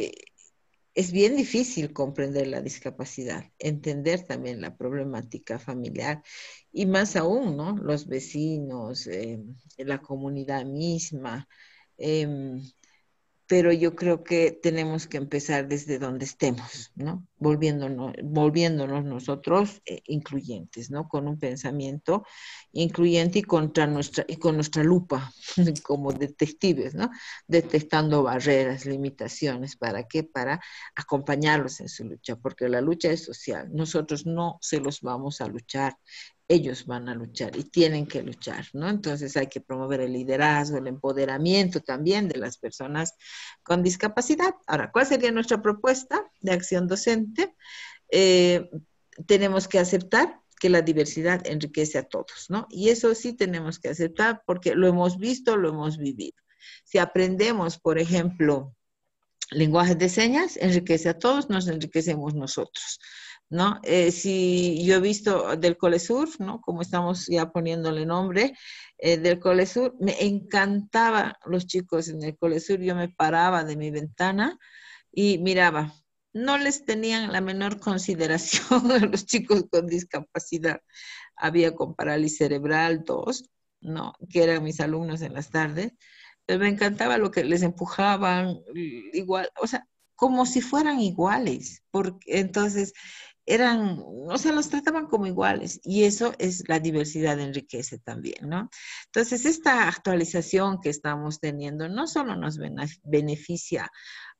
es bien difícil comprender la discapacidad, entender también la problemática familiar y más aún, ¿no? Los vecinos, la comunidad misma. Eh, pero yo creo que tenemos que empezar desde donde estemos, ¿no? Volviéndonos nosotros incluyentes, ¿no? Con un pensamiento incluyente y con nuestra lupa, como detectives, ¿no? Detectando barreras, limitaciones, ¿para qué? Para acompañarlos en su lucha, porque la lucha es social. Nosotros no se los vamos a luchar, ellos van a luchar y tienen que luchar, ¿no? Entonces hay que promover el liderazgo, el empoderamiento también de las personas con discapacidad. Ahora, ¿cuál sería nuestra propuesta de acción docente? Eh, Tenemos que aceptar que la diversidad enriquece a todos, ¿no? Y eso sí tenemos que aceptar porque lo hemos visto, lo hemos vivido. Si aprendemos, por ejemplo, lenguajes de señas, enriquece a todos, nos enriquecemos nosotros, ¿no? Si yo he visto del Colesur, ¿no? Como estamos ya poniéndole nombre, del Colesur, me encantaba los chicos en el Colesur, yo me paraba de mi ventana y miraba, no les tenían la menor consideración a los chicos con discapacidad. Había con parálisis cerebral 2, ¿no? Que eran mis alumnos en las tardes, me encantaba lo que les empujaban, igual, o sea, como si fueran iguales, porque entonces eran, o sea, los trataban como iguales y eso es la diversidad enriquece también, ¿no? Entonces, esta actualización que estamos teniendo no solo nos beneficia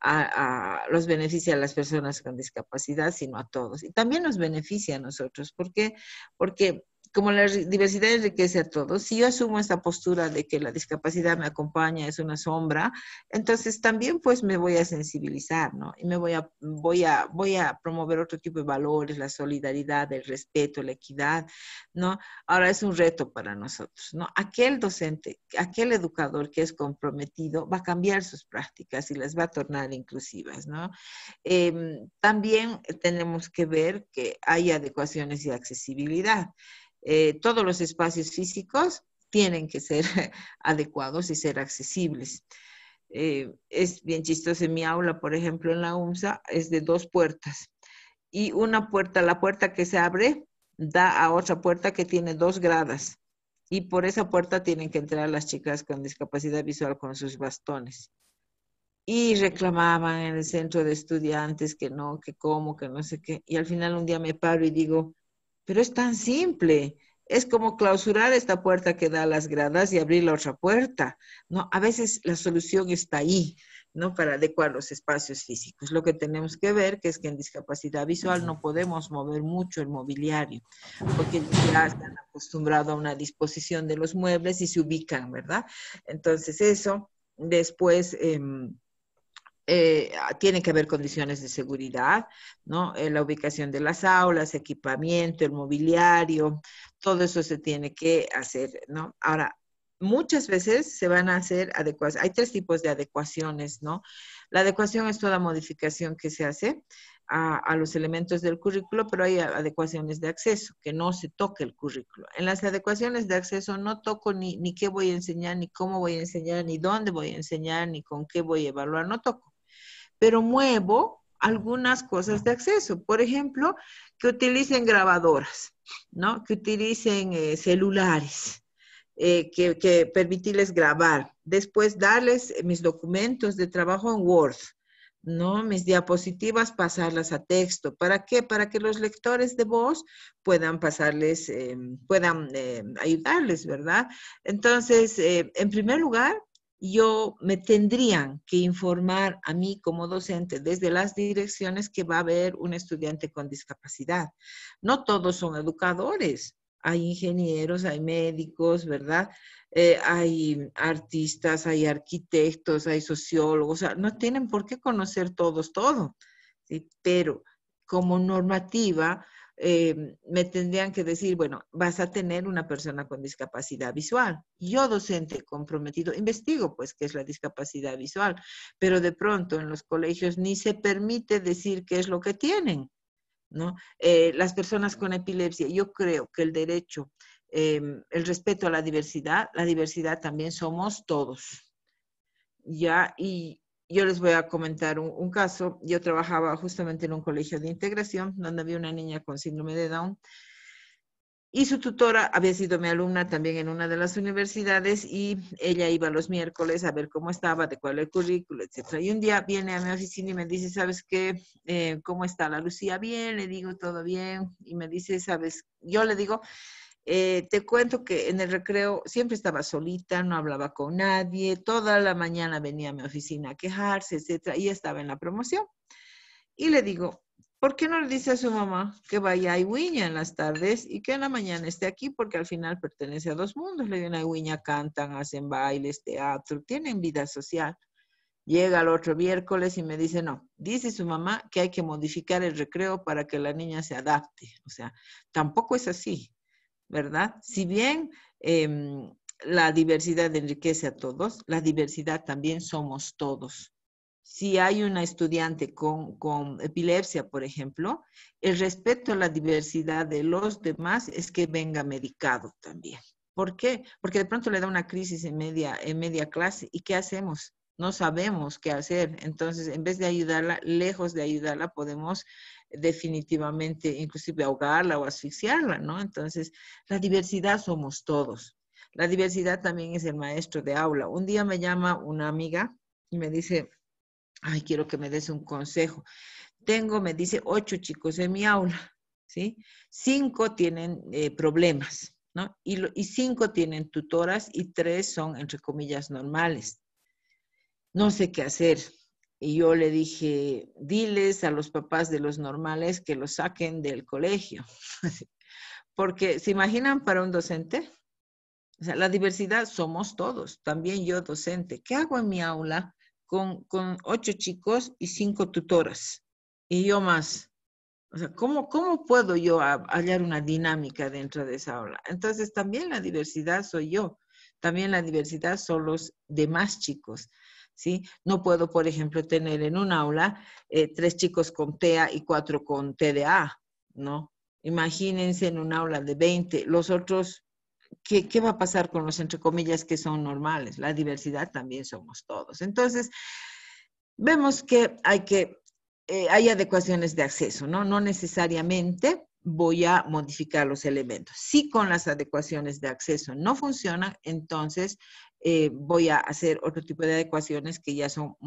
los beneficia a las personas con discapacidad, sino a todos. Y también nos beneficia a nosotros. ¿Por qué? Porque como la diversidad enriquece a todos, si yo asumo esta postura de que la discapacidad me acompaña, es una sombra, entonces también pues me voy a sensibilizar, ¿no? Y voy a promover otro tipo de valores, la solidaridad, el respeto, la equidad, ¿no? Ahora es un reto para nosotros, ¿no? Aquel docente, aquel educador que es comprometido va a cambiar sus prácticas y las va a tornar inclusivas, ¿no? También tenemos que ver que hay adecuaciones y accesibilidad. Todos los espacios físicos tienen que ser adecuados y ser accesibles. Es bien chistoso, en mi aula, por ejemplo, en la UMSA, es de 2 puertas. Y una puerta, la puerta que se abre, da a otra puerta que tiene 2 gradas. Y por esa puerta tienen que entrar las chicas con discapacidad visual con sus bastones. Y reclamaban en el centro de estudiantes que no, que cómo, que no sé qué. Y al final un día me paro y digo, pero es tan simple. Es como clausurar esta puerta que da a las gradas y abrir la otra puerta. No, a veces la solución está ahí, ¿no? Para adecuar los espacios físicos. Lo que tenemos que ver que es que en discapacidad visual no podemos mover mucho el mobiliario, porque ya están acostumbrados a una disposición de los muebles y se ubican, ¿verdad? Entonces eso, después tiene que haber condiciones de seguridad, ¿no? La ubicación de las aulas, equipamiento, el mobiliario, todo eso se tiene que hacer, ¿no? Ahora, muchas veces se van a hacer adecuaciones. Hay 3 tipos de adecuaciones, ¿no? La adecuación es toda modificación que se hace a los elementos del currículo, pero hay adecuaciones de acceso, que no se toque el currículo. En las adecuaciones de acceso no toco ni qué voy a enseñar, ni cómo voy a enseñar, ni dónde voy a enseñar, ni con qué voy a evaluar, no toco, pero muevo algunas cosas de acceso. Por ejemplo, que utilicen grabadoras, ¿no? Que utilicen celulares, que permitirles grabar. Después darles mis documentos de trabajo en Word, ¿no? Mis diapositivas, pasarlas a texto. ¿Para qué? Para que los lectores de voz puedan pasarles, puedan ayudarles, ¿verdad? Entonces, en primer lugar, me tendrían que informar a mí como docente desde las direcciones que va a haber un estudiante con discapacidad. No todos son educadores. Hay ingenieros, hay médicos, ¿verdad? Hay artistas, hay arquitectos, hay sociólogos. O sea, no tienen por qué conocer todos todo, ¿sí? Pero como normativa, me tendrían que decir, bueno, vas a tener una persona con discapacidad visual. Yo, docente comprometido, investigo pues qué es la discapacidad visual, pero de pronto en los colegios ni se permite decir qué es lo que tienen, ¿no? Las personas con epilepsia, yo creo que el derecho, el respeto a la diversidad también somos todos, ¿ya? Y yo les voy a comentar un caso. Yo trabajaba justamente en un colegio de integración donde había una niña con síndrome de Down y su tutora había sido mi alumna también en una de las universidades y ella iba los miércoles a ver cómo estaba, de cuál era el currículo, etc. Y un día viene a mi oficina y me dice, ¿sabes qué? ¿Cómo está la Lucía? Bien, le digo, todo bien. Y me dice, ¿sabes? Yo le digo, te cuento que en el recreo siempre estaba solita, no hablaba con nadie, toda la mañana venía a mi oficina a quejarse, etcétera, y estaba en la promoción. Y le digo, ¿por qué no le dice a su mamá que vaya a Iguiña en las tardes y que en la mañana esté aquí? Porque al final pertenece a dos mundos. Le digo, a Iguiña cantan, hacen bailes, teatro, tienen vida social. Llega el otro miércoles y me dice, no, dice su mamá que hay que modificar el recreo para que la niña se adapte. O sea, tampoco es así, ¿verdad? Si bien la diversidad enriquece a todos, la diversidad también somos todos. Si hay una estudiante con epilepsia, por ejemplo, el respeto a la diversidad de los demás es que venga medicado también. ¿Por qué? Porque de pronto le da una crisis en media clase. ¿Y qué hacemos? No sabemos qué hacer. Entonces, en vez de ayudarla, lejos de ayudarla, podemos definitivamente inclusive ahogarla o asfixiarla, ¿no? Entonces, la diversidad somos todos. La diversidad también es el maestro de aula. Un día me llama una amiga y me dice, ay, quiero que me des un consejo. Tengo, me dice, 8 chicos en mi aula, ¿sí? 5 tienen problemas, ¿no? Y 5 tienen tutoras y 3 son, entre comillas, normales. No sé qué hacer. Y yo le dije, diles a los papás de los normales que los saquen del colegio. Porque, ¿se imaginan para un docente? O sea, la diversidad somos todos, también yo docente. ¿Qué hago en mi aula con 8 chicos y 5 tutoras? Y yo más. O sea, ¿cómo puedo yo hallar una dinámica dentro de esa aula? Entonces, también la diversidad soy yo. También la diversidad son los demás chicos, ¿sí? No puedo, por ejemplo, tener en un aula 3 chicos con TEA y 4 con TDA, ¿no? Imagínense en un aula de 20, los otros, ¿qué va a pasar con los, entre comillas, que son normales? La diversidad también somos todos. Entonces, vemos que hay adecuaciones de acceso, ¿no? No necesariamente voy a modificar los elementos. Si con las adecuaciones de acceso no funcionan, entonces voy a hacer otro tipo de adecuaciones que ya son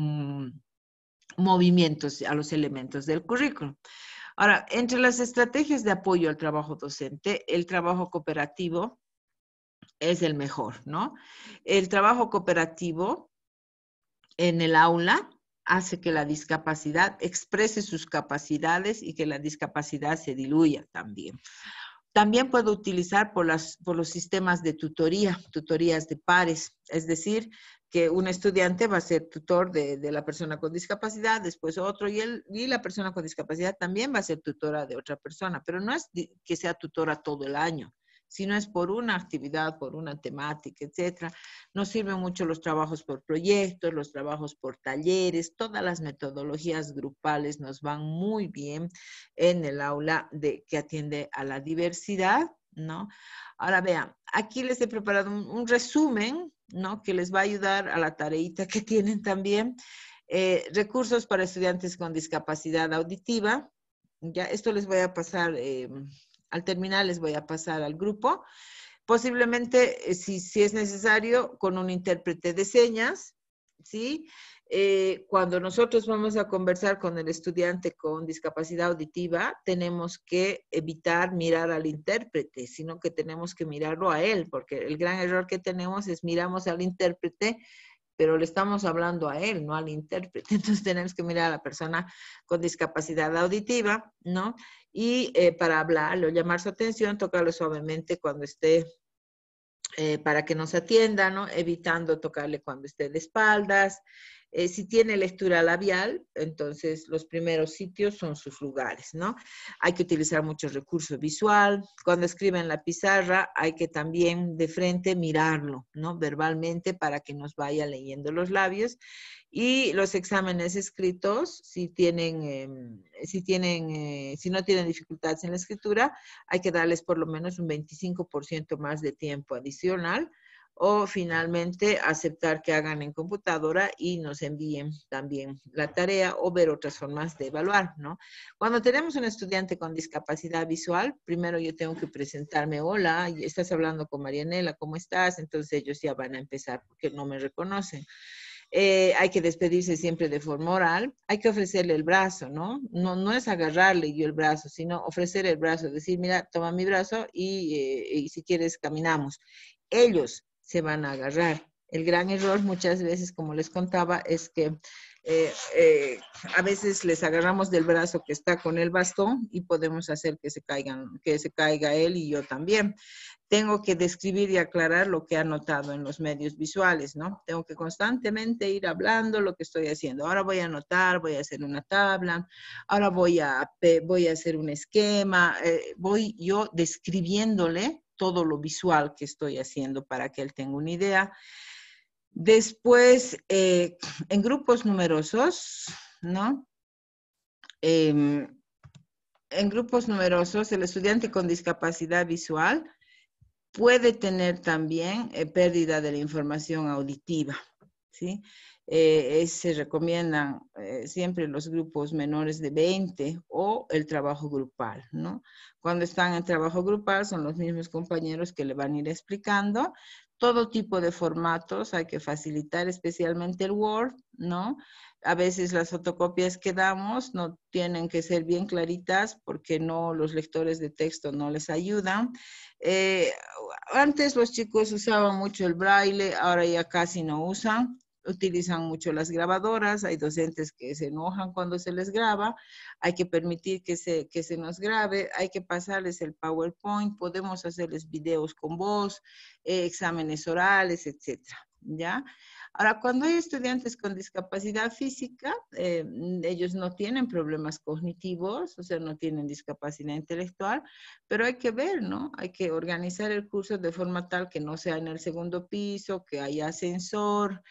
movimientos a los elementos del currículum. Ahora, entre las estrategias de apoyo al trabajo docente, el trabajo cooperativo es el mejor, ¿no? El trabajo cooperativo en el aula hace que la discapacidad exprese sus capacidades y que la discapacidad se diluya también. También puedo utilizar por los sistemas de tutorías de pares, es decir, que un estudiante va a ser tutor de la persona con discapacidad, después otro, y la persona con discapacidad también va a ser tutora de otra persona, pero no es que sea tutora todo el año, sino es por una actividad, por una temática, etcétera. Nos sirven mucho los trabajos por proyectos, los trabajos por talleres, todas las metodologías grupales nos van muy bien en el aula que atiende a la diversidad, ¿no? Ahora vean, aquí les he preparado un resumen, ¿no? Que les va a ayudar a la tareita que tienen también. Recursos para estudiantes con discapacidad auditiva. Ya, esto les voy a pasar, al terminar les voy a pasar al grupo. Posiblemente, si es necesario, con un intérprete de señas, ¿sí? Cuando nosotros vamos a conversar con el estudiante con discapacidad auditiva, tenemos que evitar mirar al intérprete, sino que tenemos que mirarlo a él, porque el gran error que tenemos es miramos al intérprete, pero le estamos hablando a él, no al intérprete. Entonces tenemos que mirar a la persona con discapacidad auditiva, ¿no? Y para hablarle o llamar su atención, tocarlo suavemente cuando esté, para que nos atienda, ¿no? Evitando tocarle cuando esté de espaldas. Si tiene lectura labial, entonces los primeros sitios son sus lugares, ¿no? Hay que utilizar mucho recurso visual. Cuando escribe en la pizarra, hay que también de frente mirarlo, ¿no? Verbalmente para que nos vaya leyendo los labios. Y los exámenes escritos, si no tienen dificultades en la escritura, hay que darles por lo menos un 25% más de tiempo adicional, o finalmente aceptar que hagan en computadora y nos envíen también la tarea, o ver otras formas de evaluar, ¿no? Cuando tenemos un estudiante con discapacidad visual, primero yo tengo que presentarme: hola, estás hablando con Marianela, ¿cómo estás? Entonces ellos ya van a empezar porque no me reconocen. Hay que despedirse siempre de forma oral. Hay que ofrecerle el brazo, ¿no? No es agarrarle yo el brazo, sino ofrecer el brazo, decir: mira, toma mi brazo y si quieres caminamos. Ellos se van a agarrar. El gran error muchas veces, como les contaba, es que a veces les agarramos del brazo que está con el bastón y podemos hacer que se caiga él y yo también. Tengo que describir y aclarar lo que he anotado en los medios visuales, ¿no? Tengo que constantemente ir hablando lo que estoy haciendo. Ahora voy a anotar, voy a hacer una tabla, ahora voy a hacer un esquema, voy yo describiéndole todo lo visual que estoy haciendo para que él tenga una idea. Después, en grupos numerosos, ¿no? En grupos numerosos, el estudiante con discapacidad visual puede tener también pérdida de la información auditiva, ¿sí? Se recomiendan siempre los grupos menores de 20 o el trabajo grupal, ¿no? Cuando están en trabajo grupal son los mismos compañeros que le van a ir explicando. Todo tipo de formatos hay que facilitar, especialmente el Word, ¿no? A veces las fotocopias que damos no tienen que ser bien claritas porque los lectores de texto no les ayudan. Antes los chicos usaban mucho el braille, ahora ya casi no usan. Utilizan mucho las grabadoras, hay docentes que se enojan cuando se les graba, hay que permitir que se nos grabe, hay que pasarles el PowerPoint, podemos hacerles videos con voz, exámenes orales, etcétera, ¿ya? Ahora, cuando hay estudiantes con discapacidad física, ellos no tienen problemas cognitivos, o sea, no tienen discapacidad intelectual, pero hay que ver, ¿no? Hay que organizar el curso de forma tal que no sea en el segundo piso, que haya ascensor.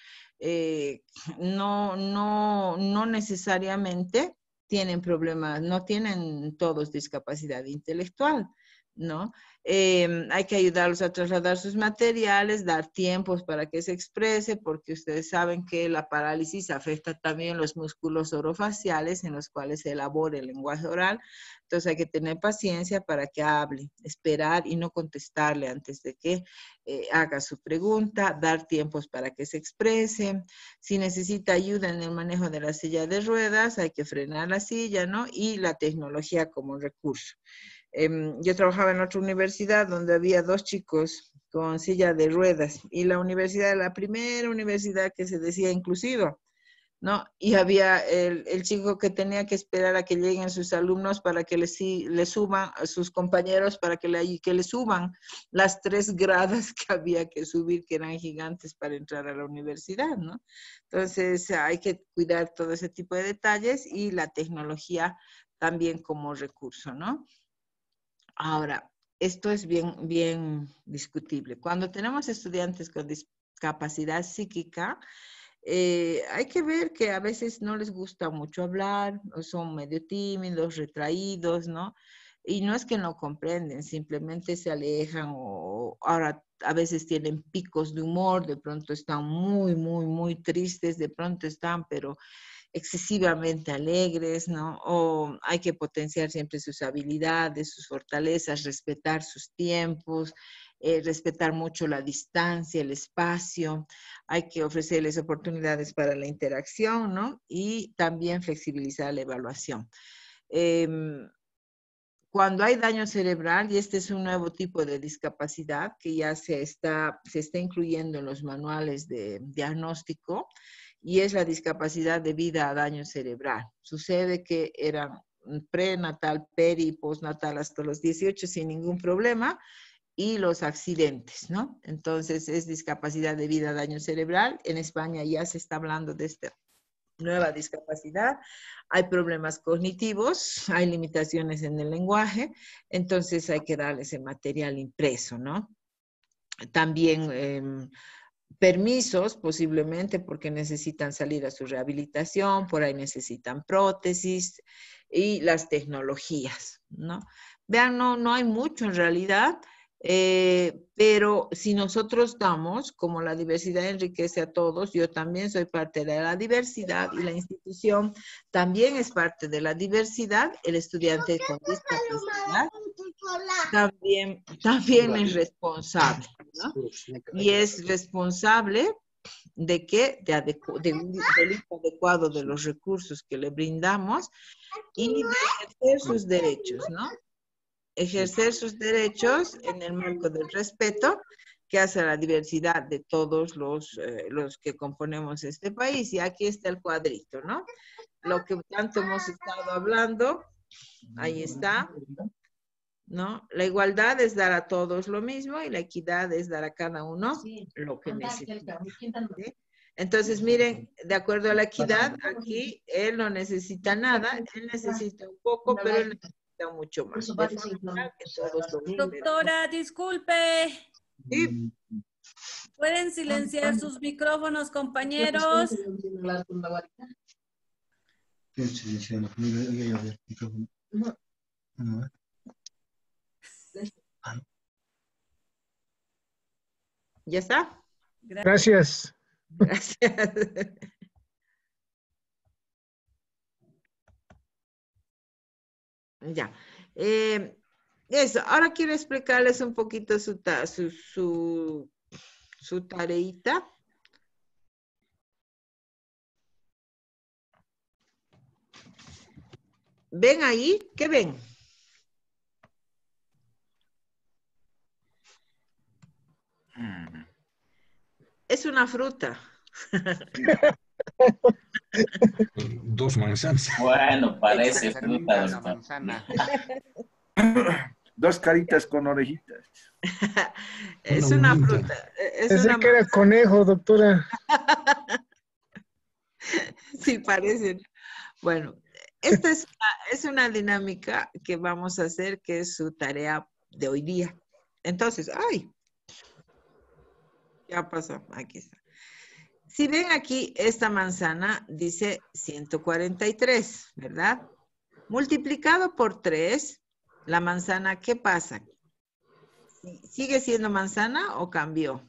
No necesariamente tienen problemas, no tienen todos discapacidad intelectual, ¿no? Hay que ayudarlos a trasladar sus materiales, dar tiempos para que se exprese, porque ustedes saben que la parálisis afecta también los músculos orofaciales en los cuales se elabora el lenguaje oral. Entonces hay que tener paciencia para que hable, esperar y no contestarle antes de que haga su pregunta, dar tiempos para que se exprese. Si necesita ayuda en el manejo de la silla de ruedas, hay que frenar la silla, ¿no? Y la tecnología como recurso. Yo trabajaba en otra universidad donde había 2 chicos con silla de ruedas y la universidad era la primera universidad que se decía inclusiva, ¿no? Y había el chico que tenía que esperar a que lleguen sus alumnos para que le suban, a sus compañeros para que le suban las 3 gradas que había que subir, que eran gigantes para entrar a la universidad, ¿no? Entonces hay que cuidar todo ese tipo de detalles y la tecnología también como recurso, ¿no? Ahora, esto es bien discutible. Cuando tenemos estudiantes con discapacidad psíquica, hay que ver que a veces no les gusta mucho hablar, o son medio tímidos, retraídos, ¿no? Y no es que no comprenden, simplemente se alejan o ahora a veces tienen picos de humor, de pronto están muy tristes, de pronto están, pero excesivamente alegres, ¿no? O hay que potenciar siempre sus habilidades, sus fortalezas, respetar sus tiempos, respetar mucho la distancia, el espacio. Hay que ofrecerles oportunidades para la interacción, ¿no? Y también flexibilizar la evaluación. cuando hay daño cerebral, y este es un nuevo tipo de discapacidad que ya se está incluyendo en los manuales de diagnóstico, y es la discapacidad debida a daño cerebral. Sucede que era prenatal, peri y postnatal hasta los 18 sin ningún problema, y los accidentes, ¿no? Entonces es discapacidad debida a daño cerebral. En España ya se está hablando de esta nueva discapacidad. Hay problemas cognitivos, hay limitaciones en el lenguaje, entonces hay que darles el material impreso, ¿no? También permisos, posiblemente porque necesitan salir a su rehabilitación, por ahí necesitan prótesis y las tecnologías, ¿no? Vean, no hay mucho en realidad, pero si nosotros damos, como la diversidad enriquece a todos, yo también soy parte de la diversidad y la institución también es parte de la diversidad, el estudiante con discapacidad también es responsable, ¿no? Y es responsable de que del uso adecuado de los recursos que le brindamos y de ejercer sus derechos, ¿no? Ejercer sus derechos en el marco del respeto que hace la diversidad de todos los que componemos este país. Y aquí está el cuadrito, ¿no? Lo que tanto hemos estado hablando, ahí está, ¿no? La igualdad es dar a todos lo mismo y la equidad es dar a cada uno lo que necesita, ¿sí? Entonces, miren, de acuerdo a la equidad, aquí él no necesita nada, él necesita un poco, pero él necesita mucho más. Doctora, disculpe. Sí. ¿Pueden silenciar sus micrófonos, compañeros? ¿Ya está? Gracias. Gracias. Ya. Eso, ahora quiero explicarles un poquito su tareita. ¿Ven ahí? ¿Qué ven? Es una fruta. Dos manzanas. Bueno, parece fruta. Una manzana. Dos caritas con orejitas. Es una fruta. Pensé que era conejo, doctora. Sí, parecen. Bueno, esta es una dinámica que vamos a hacer, que es su tarea de hoy día. Entonces, ¡ay! Ya pasó, aquí está. Si ven aquí, esta manzana dice 143, ¿verdad? Multiplicado por 3, la manzana, ¿qué pasa? ¿Sigue siendo manzana o cambió?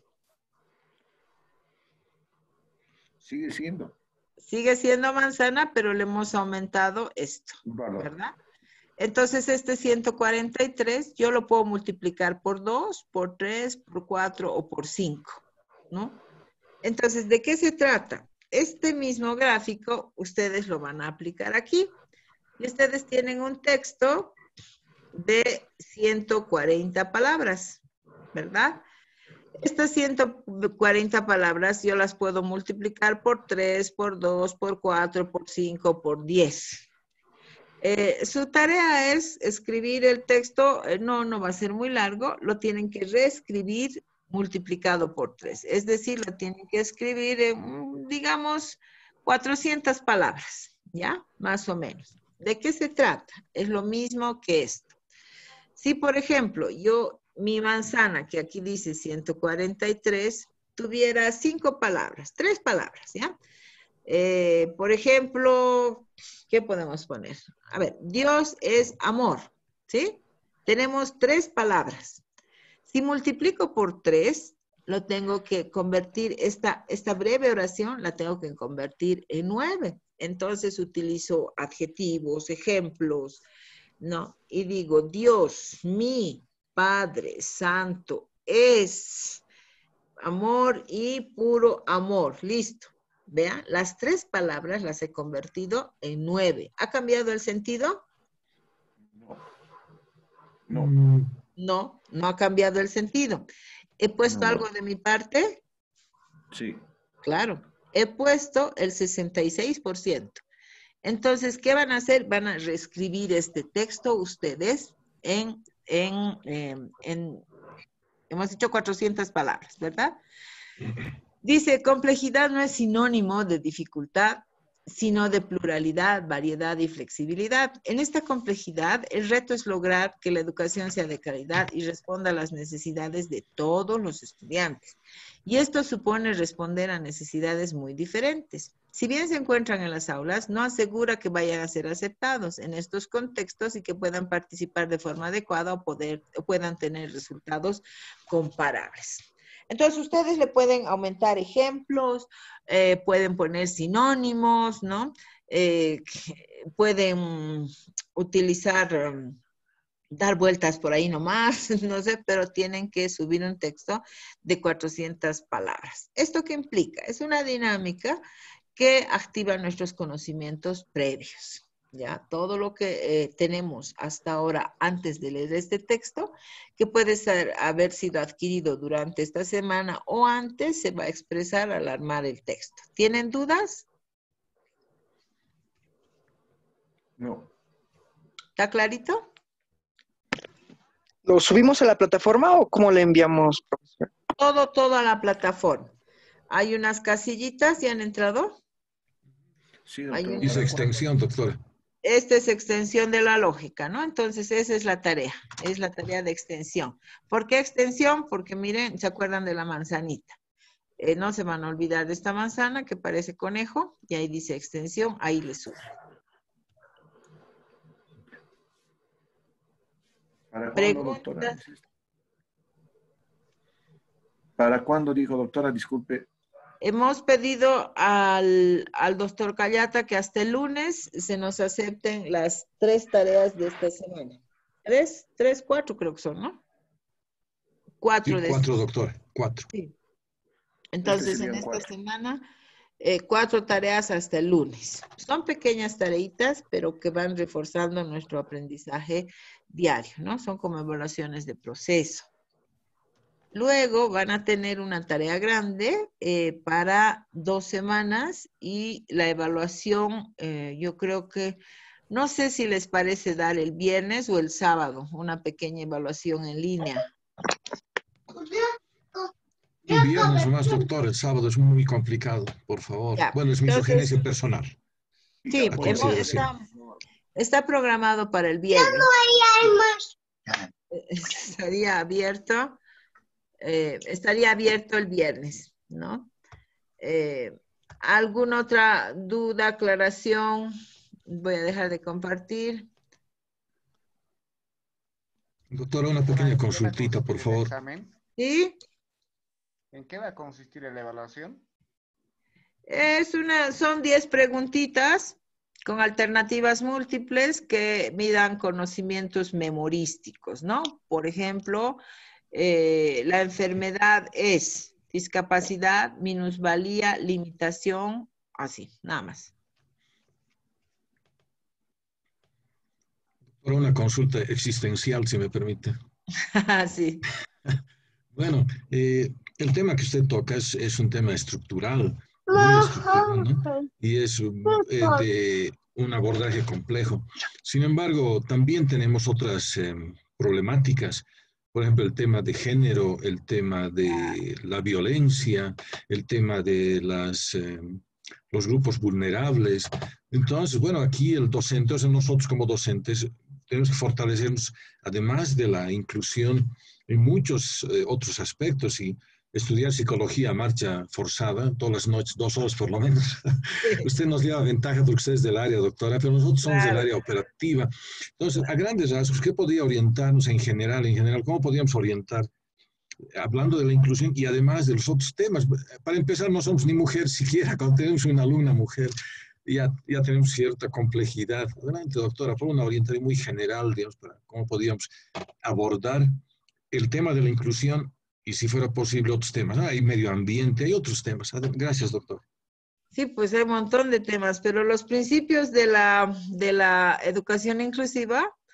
Sigue siendo. Sigue siendo manzana, pero le hemos aumentado esto, ¿verdad? Entonces, este 143 yo lo puedo multiplicar por 2, por 3, por 4 o por 5, ¿no? Entonces, ¿de qué se trata? Este mismo gráfico, ustedes lo van a aplicar aquí. Y ustedes tienen un texto de 140 palabras, ¿verdad? Estas 140 palabras yo las puedo multiplicar por 3, por 2, por 4, por 5, por 10. Su tarea es escribir el texto, no va a ser muy largo, lo tienen que reescribir multiplicado por 3. Es decir, lo tienen que escribir en, digamos, 400 palabras, ¿ya? Más o menos. ¿De qué se trata? Es lo mismo que esto. Si, por ejemplo, mi manzana, que aquí dice 143, tuviera 5 palabras, 3 palabras, ¿ya? Por ejemplo, ¿qué podemos poner? A ver, Dios es amor, ¿sí? Tenemos 3 palabras. Si multiplico por 3, lo tengo que convertir, esta breve oración la tengo que convertir en 9. Entonces utilizo adjetivos, ejemplos, ¿no? Y digo, Dios, mi Padre Santo, es amor y puro amor. Listo. Vean, las 3 palabras las he convertido en 9. ¿Ha cambiado el sentido? No. No, no ha cambiado el sentido. ¿He puesto algo de mi parte? Sí. Claro, he puesto el 66%. Entonces, ¿qué van a hacer? Van a reescribir este texto ustedes hemos dicho 400 palabras, ¿verdad? Dice, complejidad no es sinónimo de dificultad, sino de pluralidad, variedad y flexibilidad. En esta complejidad, el reto es lograr que la educación sea de calidad y responda a las necesidades de todos los estudiantes. Y esto supone responder a necesidades muy diferentes. Si bien se encuentran en las aulas, no asegura que vayan a ser aceptados en estos contextos y que puedan participar de forma adecuada o puedan tener resultados comparables. Entonces, ustedes le pueden aumentar ejemplos, pueden poner sinónimos, ¿no? Pueden utilizar, dar vueltas por ahí nomás, no sé, pero tienen que subir un texto de 400 palabras. ¿Esto qué implica? Es una dinámica que activa nuestros conocimientos previos. ¿Ya? Todo lo que tenemos hasta ahora antes de leer este texto, que puede haber sido adquirido durante esta semana o antes, se va a expresar al armar el texto. ¿Tienen dudas? No. ¿Está clarito? ¿Lo subimos a la plataforma o cómo le enviamos, profesor? Todo a la plataforma. Hay unas casillitas, ¿ya han entrado? Sí, doctor. Dice extensión, doctora. Esta es extensión de la lógica, ¿no? Entonces, esa es la tarea de extensión. ¿Por qué extensión? Porque miren, ¿se acuerdan de la manzanita? No se van a olvidar de esta manzana que parece conejo, y ahí dice extensión, ahí le suben. ¿Para cuándo, doctora? ¿Para cuándo, dijo, doctora? Disculpe. Hemos pedido al doctor Callata que hasta el lunes se nos acepten las 3 tareas de esta semana. 4 creo que son, ¿no? 4 sí, 4, doctor, 4. Sí. Entonces, en esta semana, 4 tareas hasta el lunes. Son pequeñas tareitas, pero que van reforzando nuestro aprendizaje diario, ¿no? Son como evaluaciones de proceso. Luego van a tener una tarea grande para 2 semanas y la evaluación, yo creo que, no sé si les parece dar el viernes o el sábado, una pequeña evaluación en línea. Un viernes más, doctor, el sábado es muy complicado, por favor. Ya, bueno, es mi sugerencia personal. Sí, está programado para el viernes. Ya no hay almas. Estaría abierto el viernes, ¿no? ¿Alguna otra duda, aclaración? Voy a dejar de compartir. Doctora, una pequeña consultita, por favor. ¿Sí? ¿En qué va a consistir la evaluación? Son 10 preguntitas con alternativas múltiples que midan conocimientos memorísticos, ¿no? Por ejemplo, la enfermedad es discapacidad, minusvalía, limitación, así, nada más. Por una consulta existencial, si me permite. Sí. Bueno, el tema que usted toca es un tema estructural, muy estructural, ¿no? Y es de un abordaje complejo. Sin embargo, también tenemos otras problemáticas. Por ejemplo, el tema de género, el tema de la violencia, el tema de los grupos vulnerables. Entonces, bueno, aquí el docente, o sea, nosotros como docentes, tenemos que fortalecernos, además de la inclusión en muchos otros aspectos, y estudiar psicología a marcha forzada, todas las noches, 2 horas por lo menos. Usted nos lleva ventaja porque usted es del área, doctora, pero nosotros somos del área operativa. Entonces, a grandes rasgos, ¿qué podría orientarnos en general? ¿Cómo podríamos orientar? Hablando de la inclusión y además de los otros temas. Para empezar, no somos ni mujer siquiera. Cuando tenemos una alumna mujer, ya tenemos cierta complejidad. Adelante, doctora, por una orientación muy general, digamos, para cómo podríamos abordar el tema de la inclusión y, si fuera posible, otros temas. Hay medio ambiente, hay otros temas. Gracias, doctor. Sí, pues hay un montón de temas, pero los principios de la educación inclusiva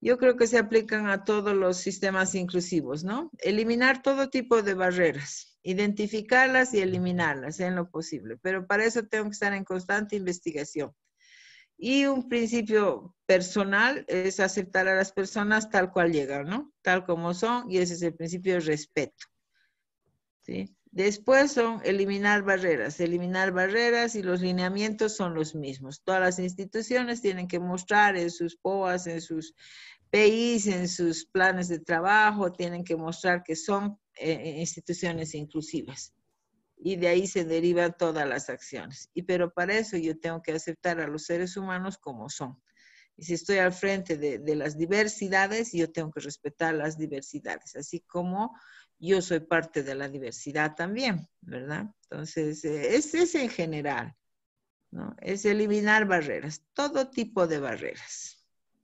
yo creo que se aplican a todos los sistemas inclusivos, ¿no? Eliminar todo tipo de barreras, identificarlas y eliminarlas en lo posible, pero para eso tengo que estar en constante investigación. Y un principio personal es aceptar a las personas tal cual llegan, ¿no? Tal como son, y ese es el principio de respeto, ¿sí? Después son eliminar barreras y los lineamientos son los mismos. Todas las instituciones tienen que mostrar en sus POAs, en sus PIs, en sus planes de trabajo, tienen que mostrar que son instituciones inclusivas. Y de ahí se derivan todas las acciones. Pero para eso yo tengo que aceptar a los seres humanos como son. Y si estoy al frente de las diversidades, yo tengo que respetar las diversidades, así como yo soy parte de la diversidad también, ¿verdad? Entonces, es en general, ¿no? Es eliminar barreras, todo tipo de barreras.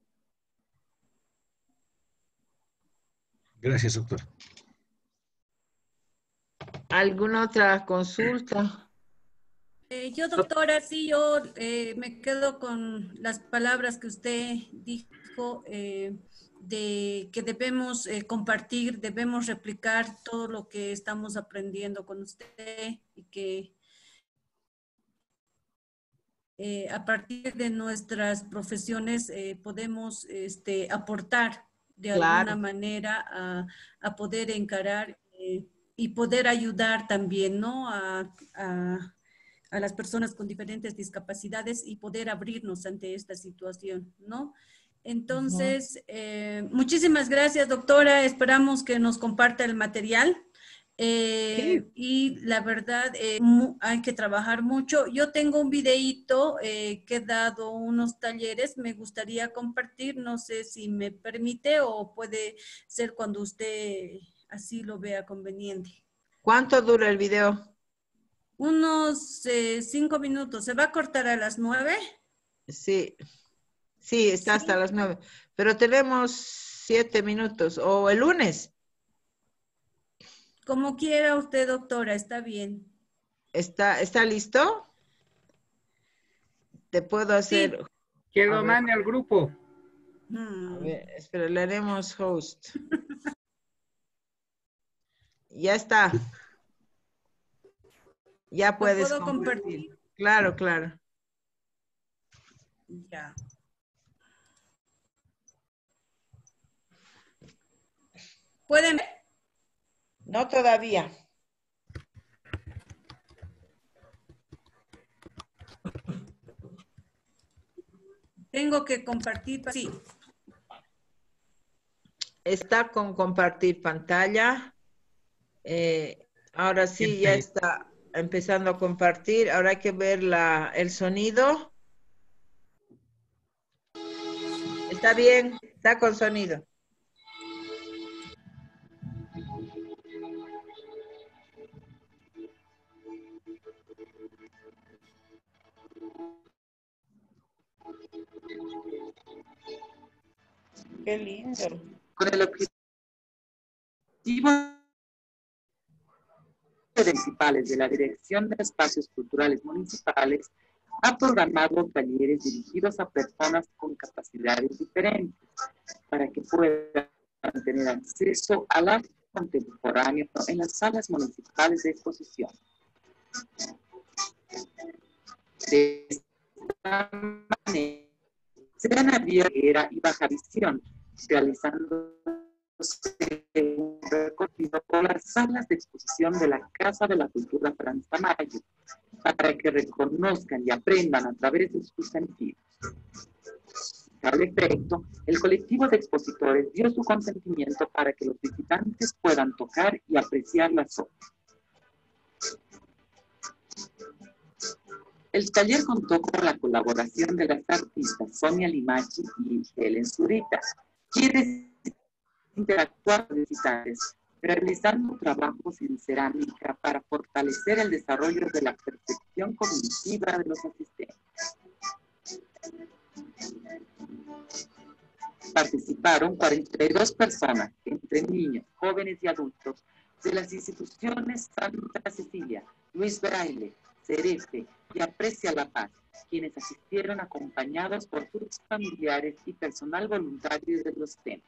Gracias, doctor. ¿Alguna otra consulta? Yo, doctora, sí, yo me quedo con las palabras que usted dijo de que debemos compartir, debemos replicar todo lo que estamos aprendiendo con usted y que a partir de nuestras profesiones podemos aportar de alguna manera a poder encarar y poder ayudar también, ¿no? A las personas con diferentes discapacidades y poder abrirnos ante esta situación, ¿no? Entonces, muchísimas gracias, doctora. Esperamos que nos comparta el material. Y la verdad, hay que trabajar mucho. Yo tengo un videíto que he dado unos talleres, me gustaría compartir, no sé si me permite o puede ser cuando usted así lo vea conveniente. ¿Cuánto dura el video? Unos 5 minutos. ¿Se va a cortar a las 9? Sí, sí, está hasta las 9. Pero tenemos 7 minutos. ¿O el lunes? Como quiera usted, doctora, está bien. ¿Está listo? Te puedo hacer... Sí. Que lo mande al grupo. A ver, espera, le haremos host. Ya está. Ya puedes compartir. Claro, claro. Ya. ¿Pueden ver? No todavía. Tengo que compartir, sí. Está con compartir pantalla. Ahora sí, ya está empezando a compartir. Ahora hay que ver el sonido. Está bien, está con sonido. Qué lindo. Con el objetivo principales de la Dirección de Espacios Culturales Municipales ha programado talleres dirigidos a personas con capacidades diferentes para que puedan tener acceso al arte contemporáneo en las salas municipales de exposición. De esta manera, se han abierto y baja visión, realizando un recorrido por las salas de exposición de la Casa de la Cultura Franz Tamayo, para que reconozcan y aprendan a través de sus sentidos. Al efecto, el colectivo de expositores dio su consentimiento para que los visitantes puedan tocar y apreciar las obras. El taller contó con la colaboración de las artistas Sonia Limachi y Helen Zurita, quienes interactuaron con los visitantes, realizando trabajos en cerámica para fortalecer el desarrollo de la percepción cognitiva de los asistentes. Participaron 42 personas, entre niños, jóvenes y adultos, de las instituciones Santa Cecilia, Luis Braille, Cerefe, y Aprecia la Paz, quienes asistieron acompañados por sus familiares y personal voluntario de los centros.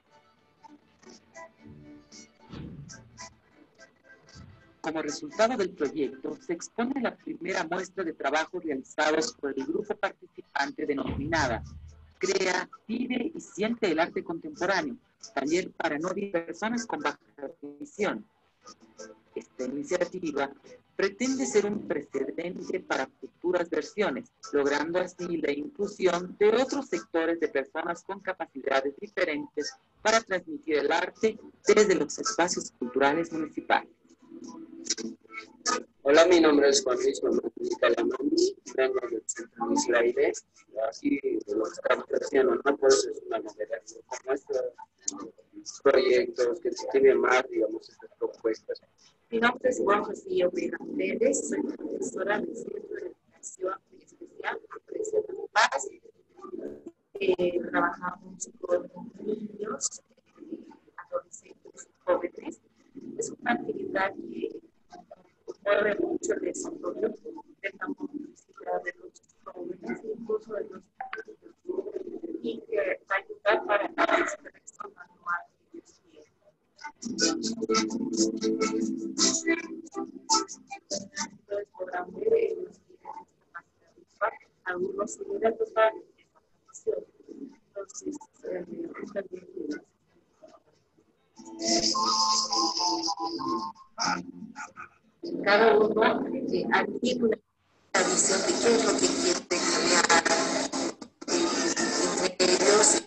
Como resultado del proyecto, se expone la primera muestra de trabajos realizados por el grupo participante denominada Crea, Vive y Siente el Arte Contemporáneo, taller para no personas con baja visión. Esta iniciativa pretende ser un precedente para futuras versiones, logrando así la inclusión de otros sectores de personas con capacidades diferentes para transmitir el arte desde los espacios culturales municipales. Hola, mi nombre es Juan Luis Calamani, vengo del Centro Isla Aire, aquí de lo que estamos haciendo, ¿no? Pues es una novedad como estos proyectos que tienen más, digamos, estas propuestas. Mi nombre es Juan José Omega Pérez, soy profesora del Centro de Educación Especial Aprecia la Paz. Trabajamos con niños, adolescentes y jóvenes. Es una actividad que mueve mucho el desarrollo de la motricidad de los jóvenes, incluso de los adultos, y que va a ayudar para la expresión manual que ellos quieren. Entonces podrán ver ellos tienen capacidad visual, algunos similares total de formación. Entonces, también cada uno adquiere una visión de qué es lo que quiere crear. Entre ellos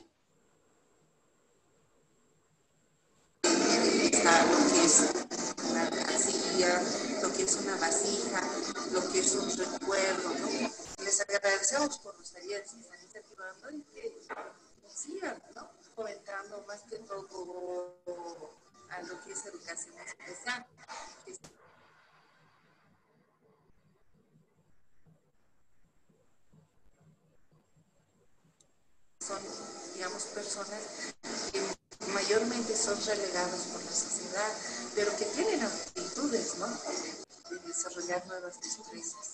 está lo que es una arcilla, lo que es una vasija, lo que es un recuerdo, ¿no? Les agradecemos por los talleres que están incentivando y que sigan, ¿no? Fomentando más que todo a lo que es educación especial. Son, digamos, personas que mayormente son relegadas por la sociedad, pero que tienen aptitudes, ¿no? De desarrollar nuevas destrezas.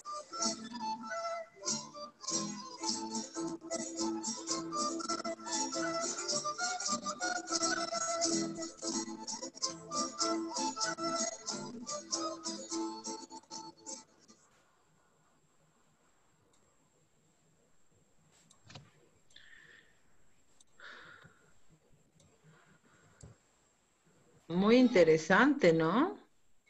Muy interesante, ¿no?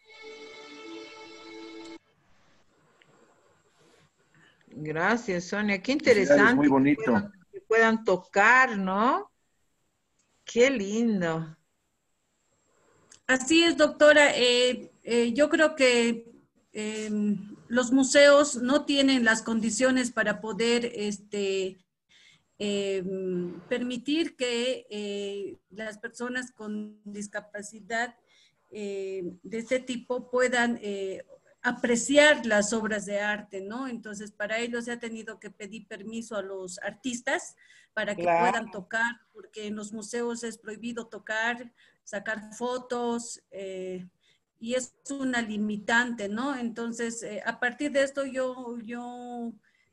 Gracias, Sonia. Qué interesante. Muy bonito. Que puedan tocar, ¿no? Qué lindo. Así es, doctora. Yo creo que los museos no tienen las condiciones para poder permitir que las personas con discapacidad de este tipo puedan apreciar las obras de arte, ¿no? Entonces, para ello se ha tenido que pedir permiso a los artistas para que puedan tocar, porque en los museos es prohibido tocar, sacar fotos, y es una limitante, ¿no? Entonces, a partir de esto yo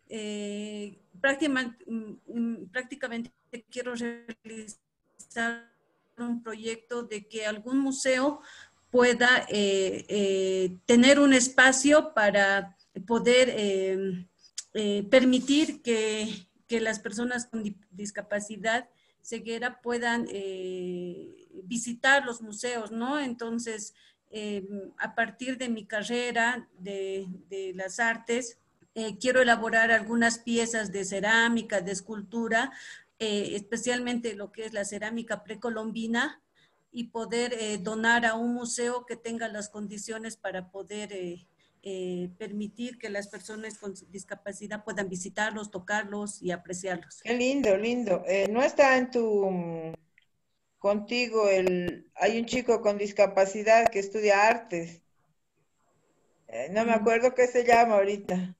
prácticamente quiero realizar un proyecto de que algún museo pueda tener un espacio para poder permitir que las personas con discapacidad ceguera puedan visitar los museos, ¿no? Entonces, a partir de mi carrera de las artes, quiero elaborar algunas piezas de cerámica, de escultura, especialmente lo que es la cerámica precolombina, y poder donar a un museo que tenga las condiciones para poder permitir que las personas con discapacidad puedan visitarlos, tocarlos y apreciarlos. Qué lindo, lindo. ¿No está en contigo hay un chico con discapacidad que estudia artes? No me acuerdo qué se llama ahorita.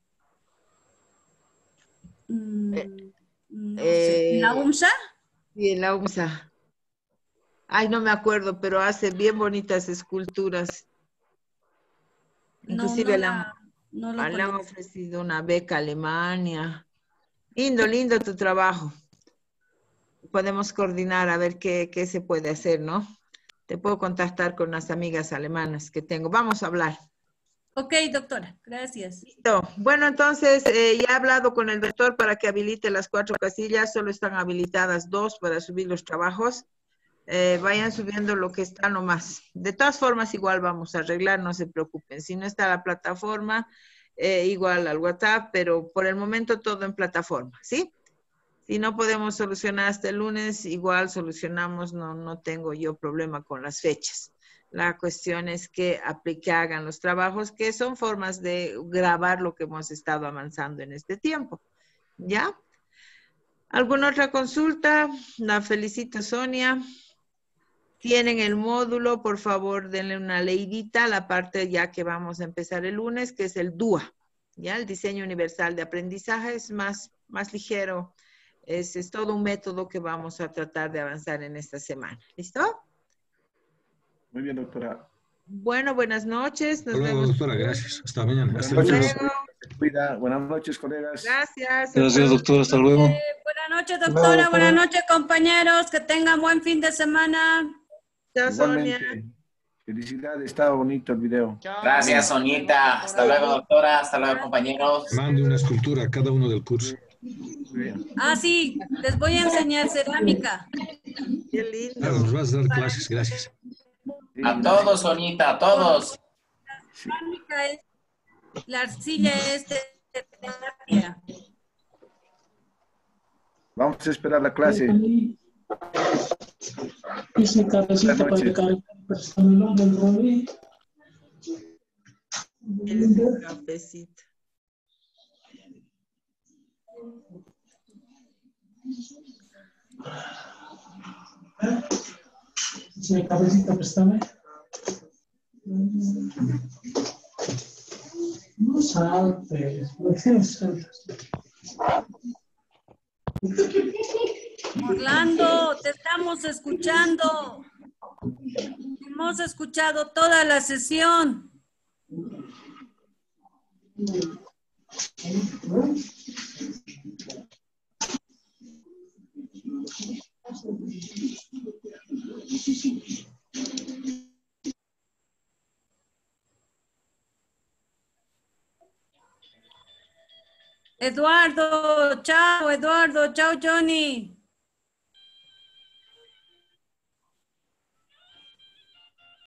No sé. ¿En la UMSA? Sí, en la UMSA. Ay, no me acuerdo, pero hace bien bonitas esculturas. Inclusive No lo Le han conozco. ofrecido una beca a Alemania. Lindo, lindo tu trabajo. Podemos coordinar a ver qué se puede hacer, ¿no? Te puedo contactar con unas amigas alemanas que tengo. Vamos a hablar. Ok, doctora, gracias. Listo. Bueno, entonces ya he hablado con el doctor para que habilite las 4 casillas. Solo están habilitadas 2 para subir los trabajos. Vayan subiendo lo que está nomás. De todas formas, igual vamos a arreglar, no se preocupen. Si no está la plataforma, igual al WhatsApp, pero por el momento todo en plataforma, ¿sí? Si no podemos solucionar hasta el lunes, igual solucionamos, no tengo yo problema con las fechas. La cuestión es que hagan los trabajos, que son formas de grabar lo que hemos estado avanzando en este tiempo. ¿Ya? ¿Alguna otra consulta? La felicito, Sonia. Tienen el módulo, por favor, denle una leidita a la parte ya que vamos a empezar el lunes, que es el DUA. ¿Ya? El diseño universal de aprendizaje es más ligero. Es todo un método que vamos a tratar de avanzar en esta semana. ¿Listo? Muy bien, doctora. Bueno, buenas noches. Nos Hasta luego, vemos. doctora. Gracias. Hasta mañana. Buenas Hasta noches. luego. Se cuida. Buenas noches, colegas. Gracias. Gracias, doctor. Hasta luego. Buenas noches, doctora. Buenas noches, compañeros. Que tengan buen fin de semana. Chao, Igualmente. Sonia. Felicidades. Estaba bonito el video. Gracias, Soñita. Hasta luego, doctora. Hasta luego, compañeros. Mande una escultura a cada uno del curso. Ah, sí. Les voy a enseñar cerámica. Qué lindo. Claro, nos vas a dar clases. Gracias. A todos, Soñita, a todos. La cerámica es, la arcilla es de terapia. Vamos a esperar la clase. Ese cabecita para cargar el del rollo. El cafecito. Ese cabecita, préstame. No saltes, ¿por qué no saltas? Orlando, te estamos escuchando. Hemos escuchado toda la sesión. Eduardo, chao, Johnny.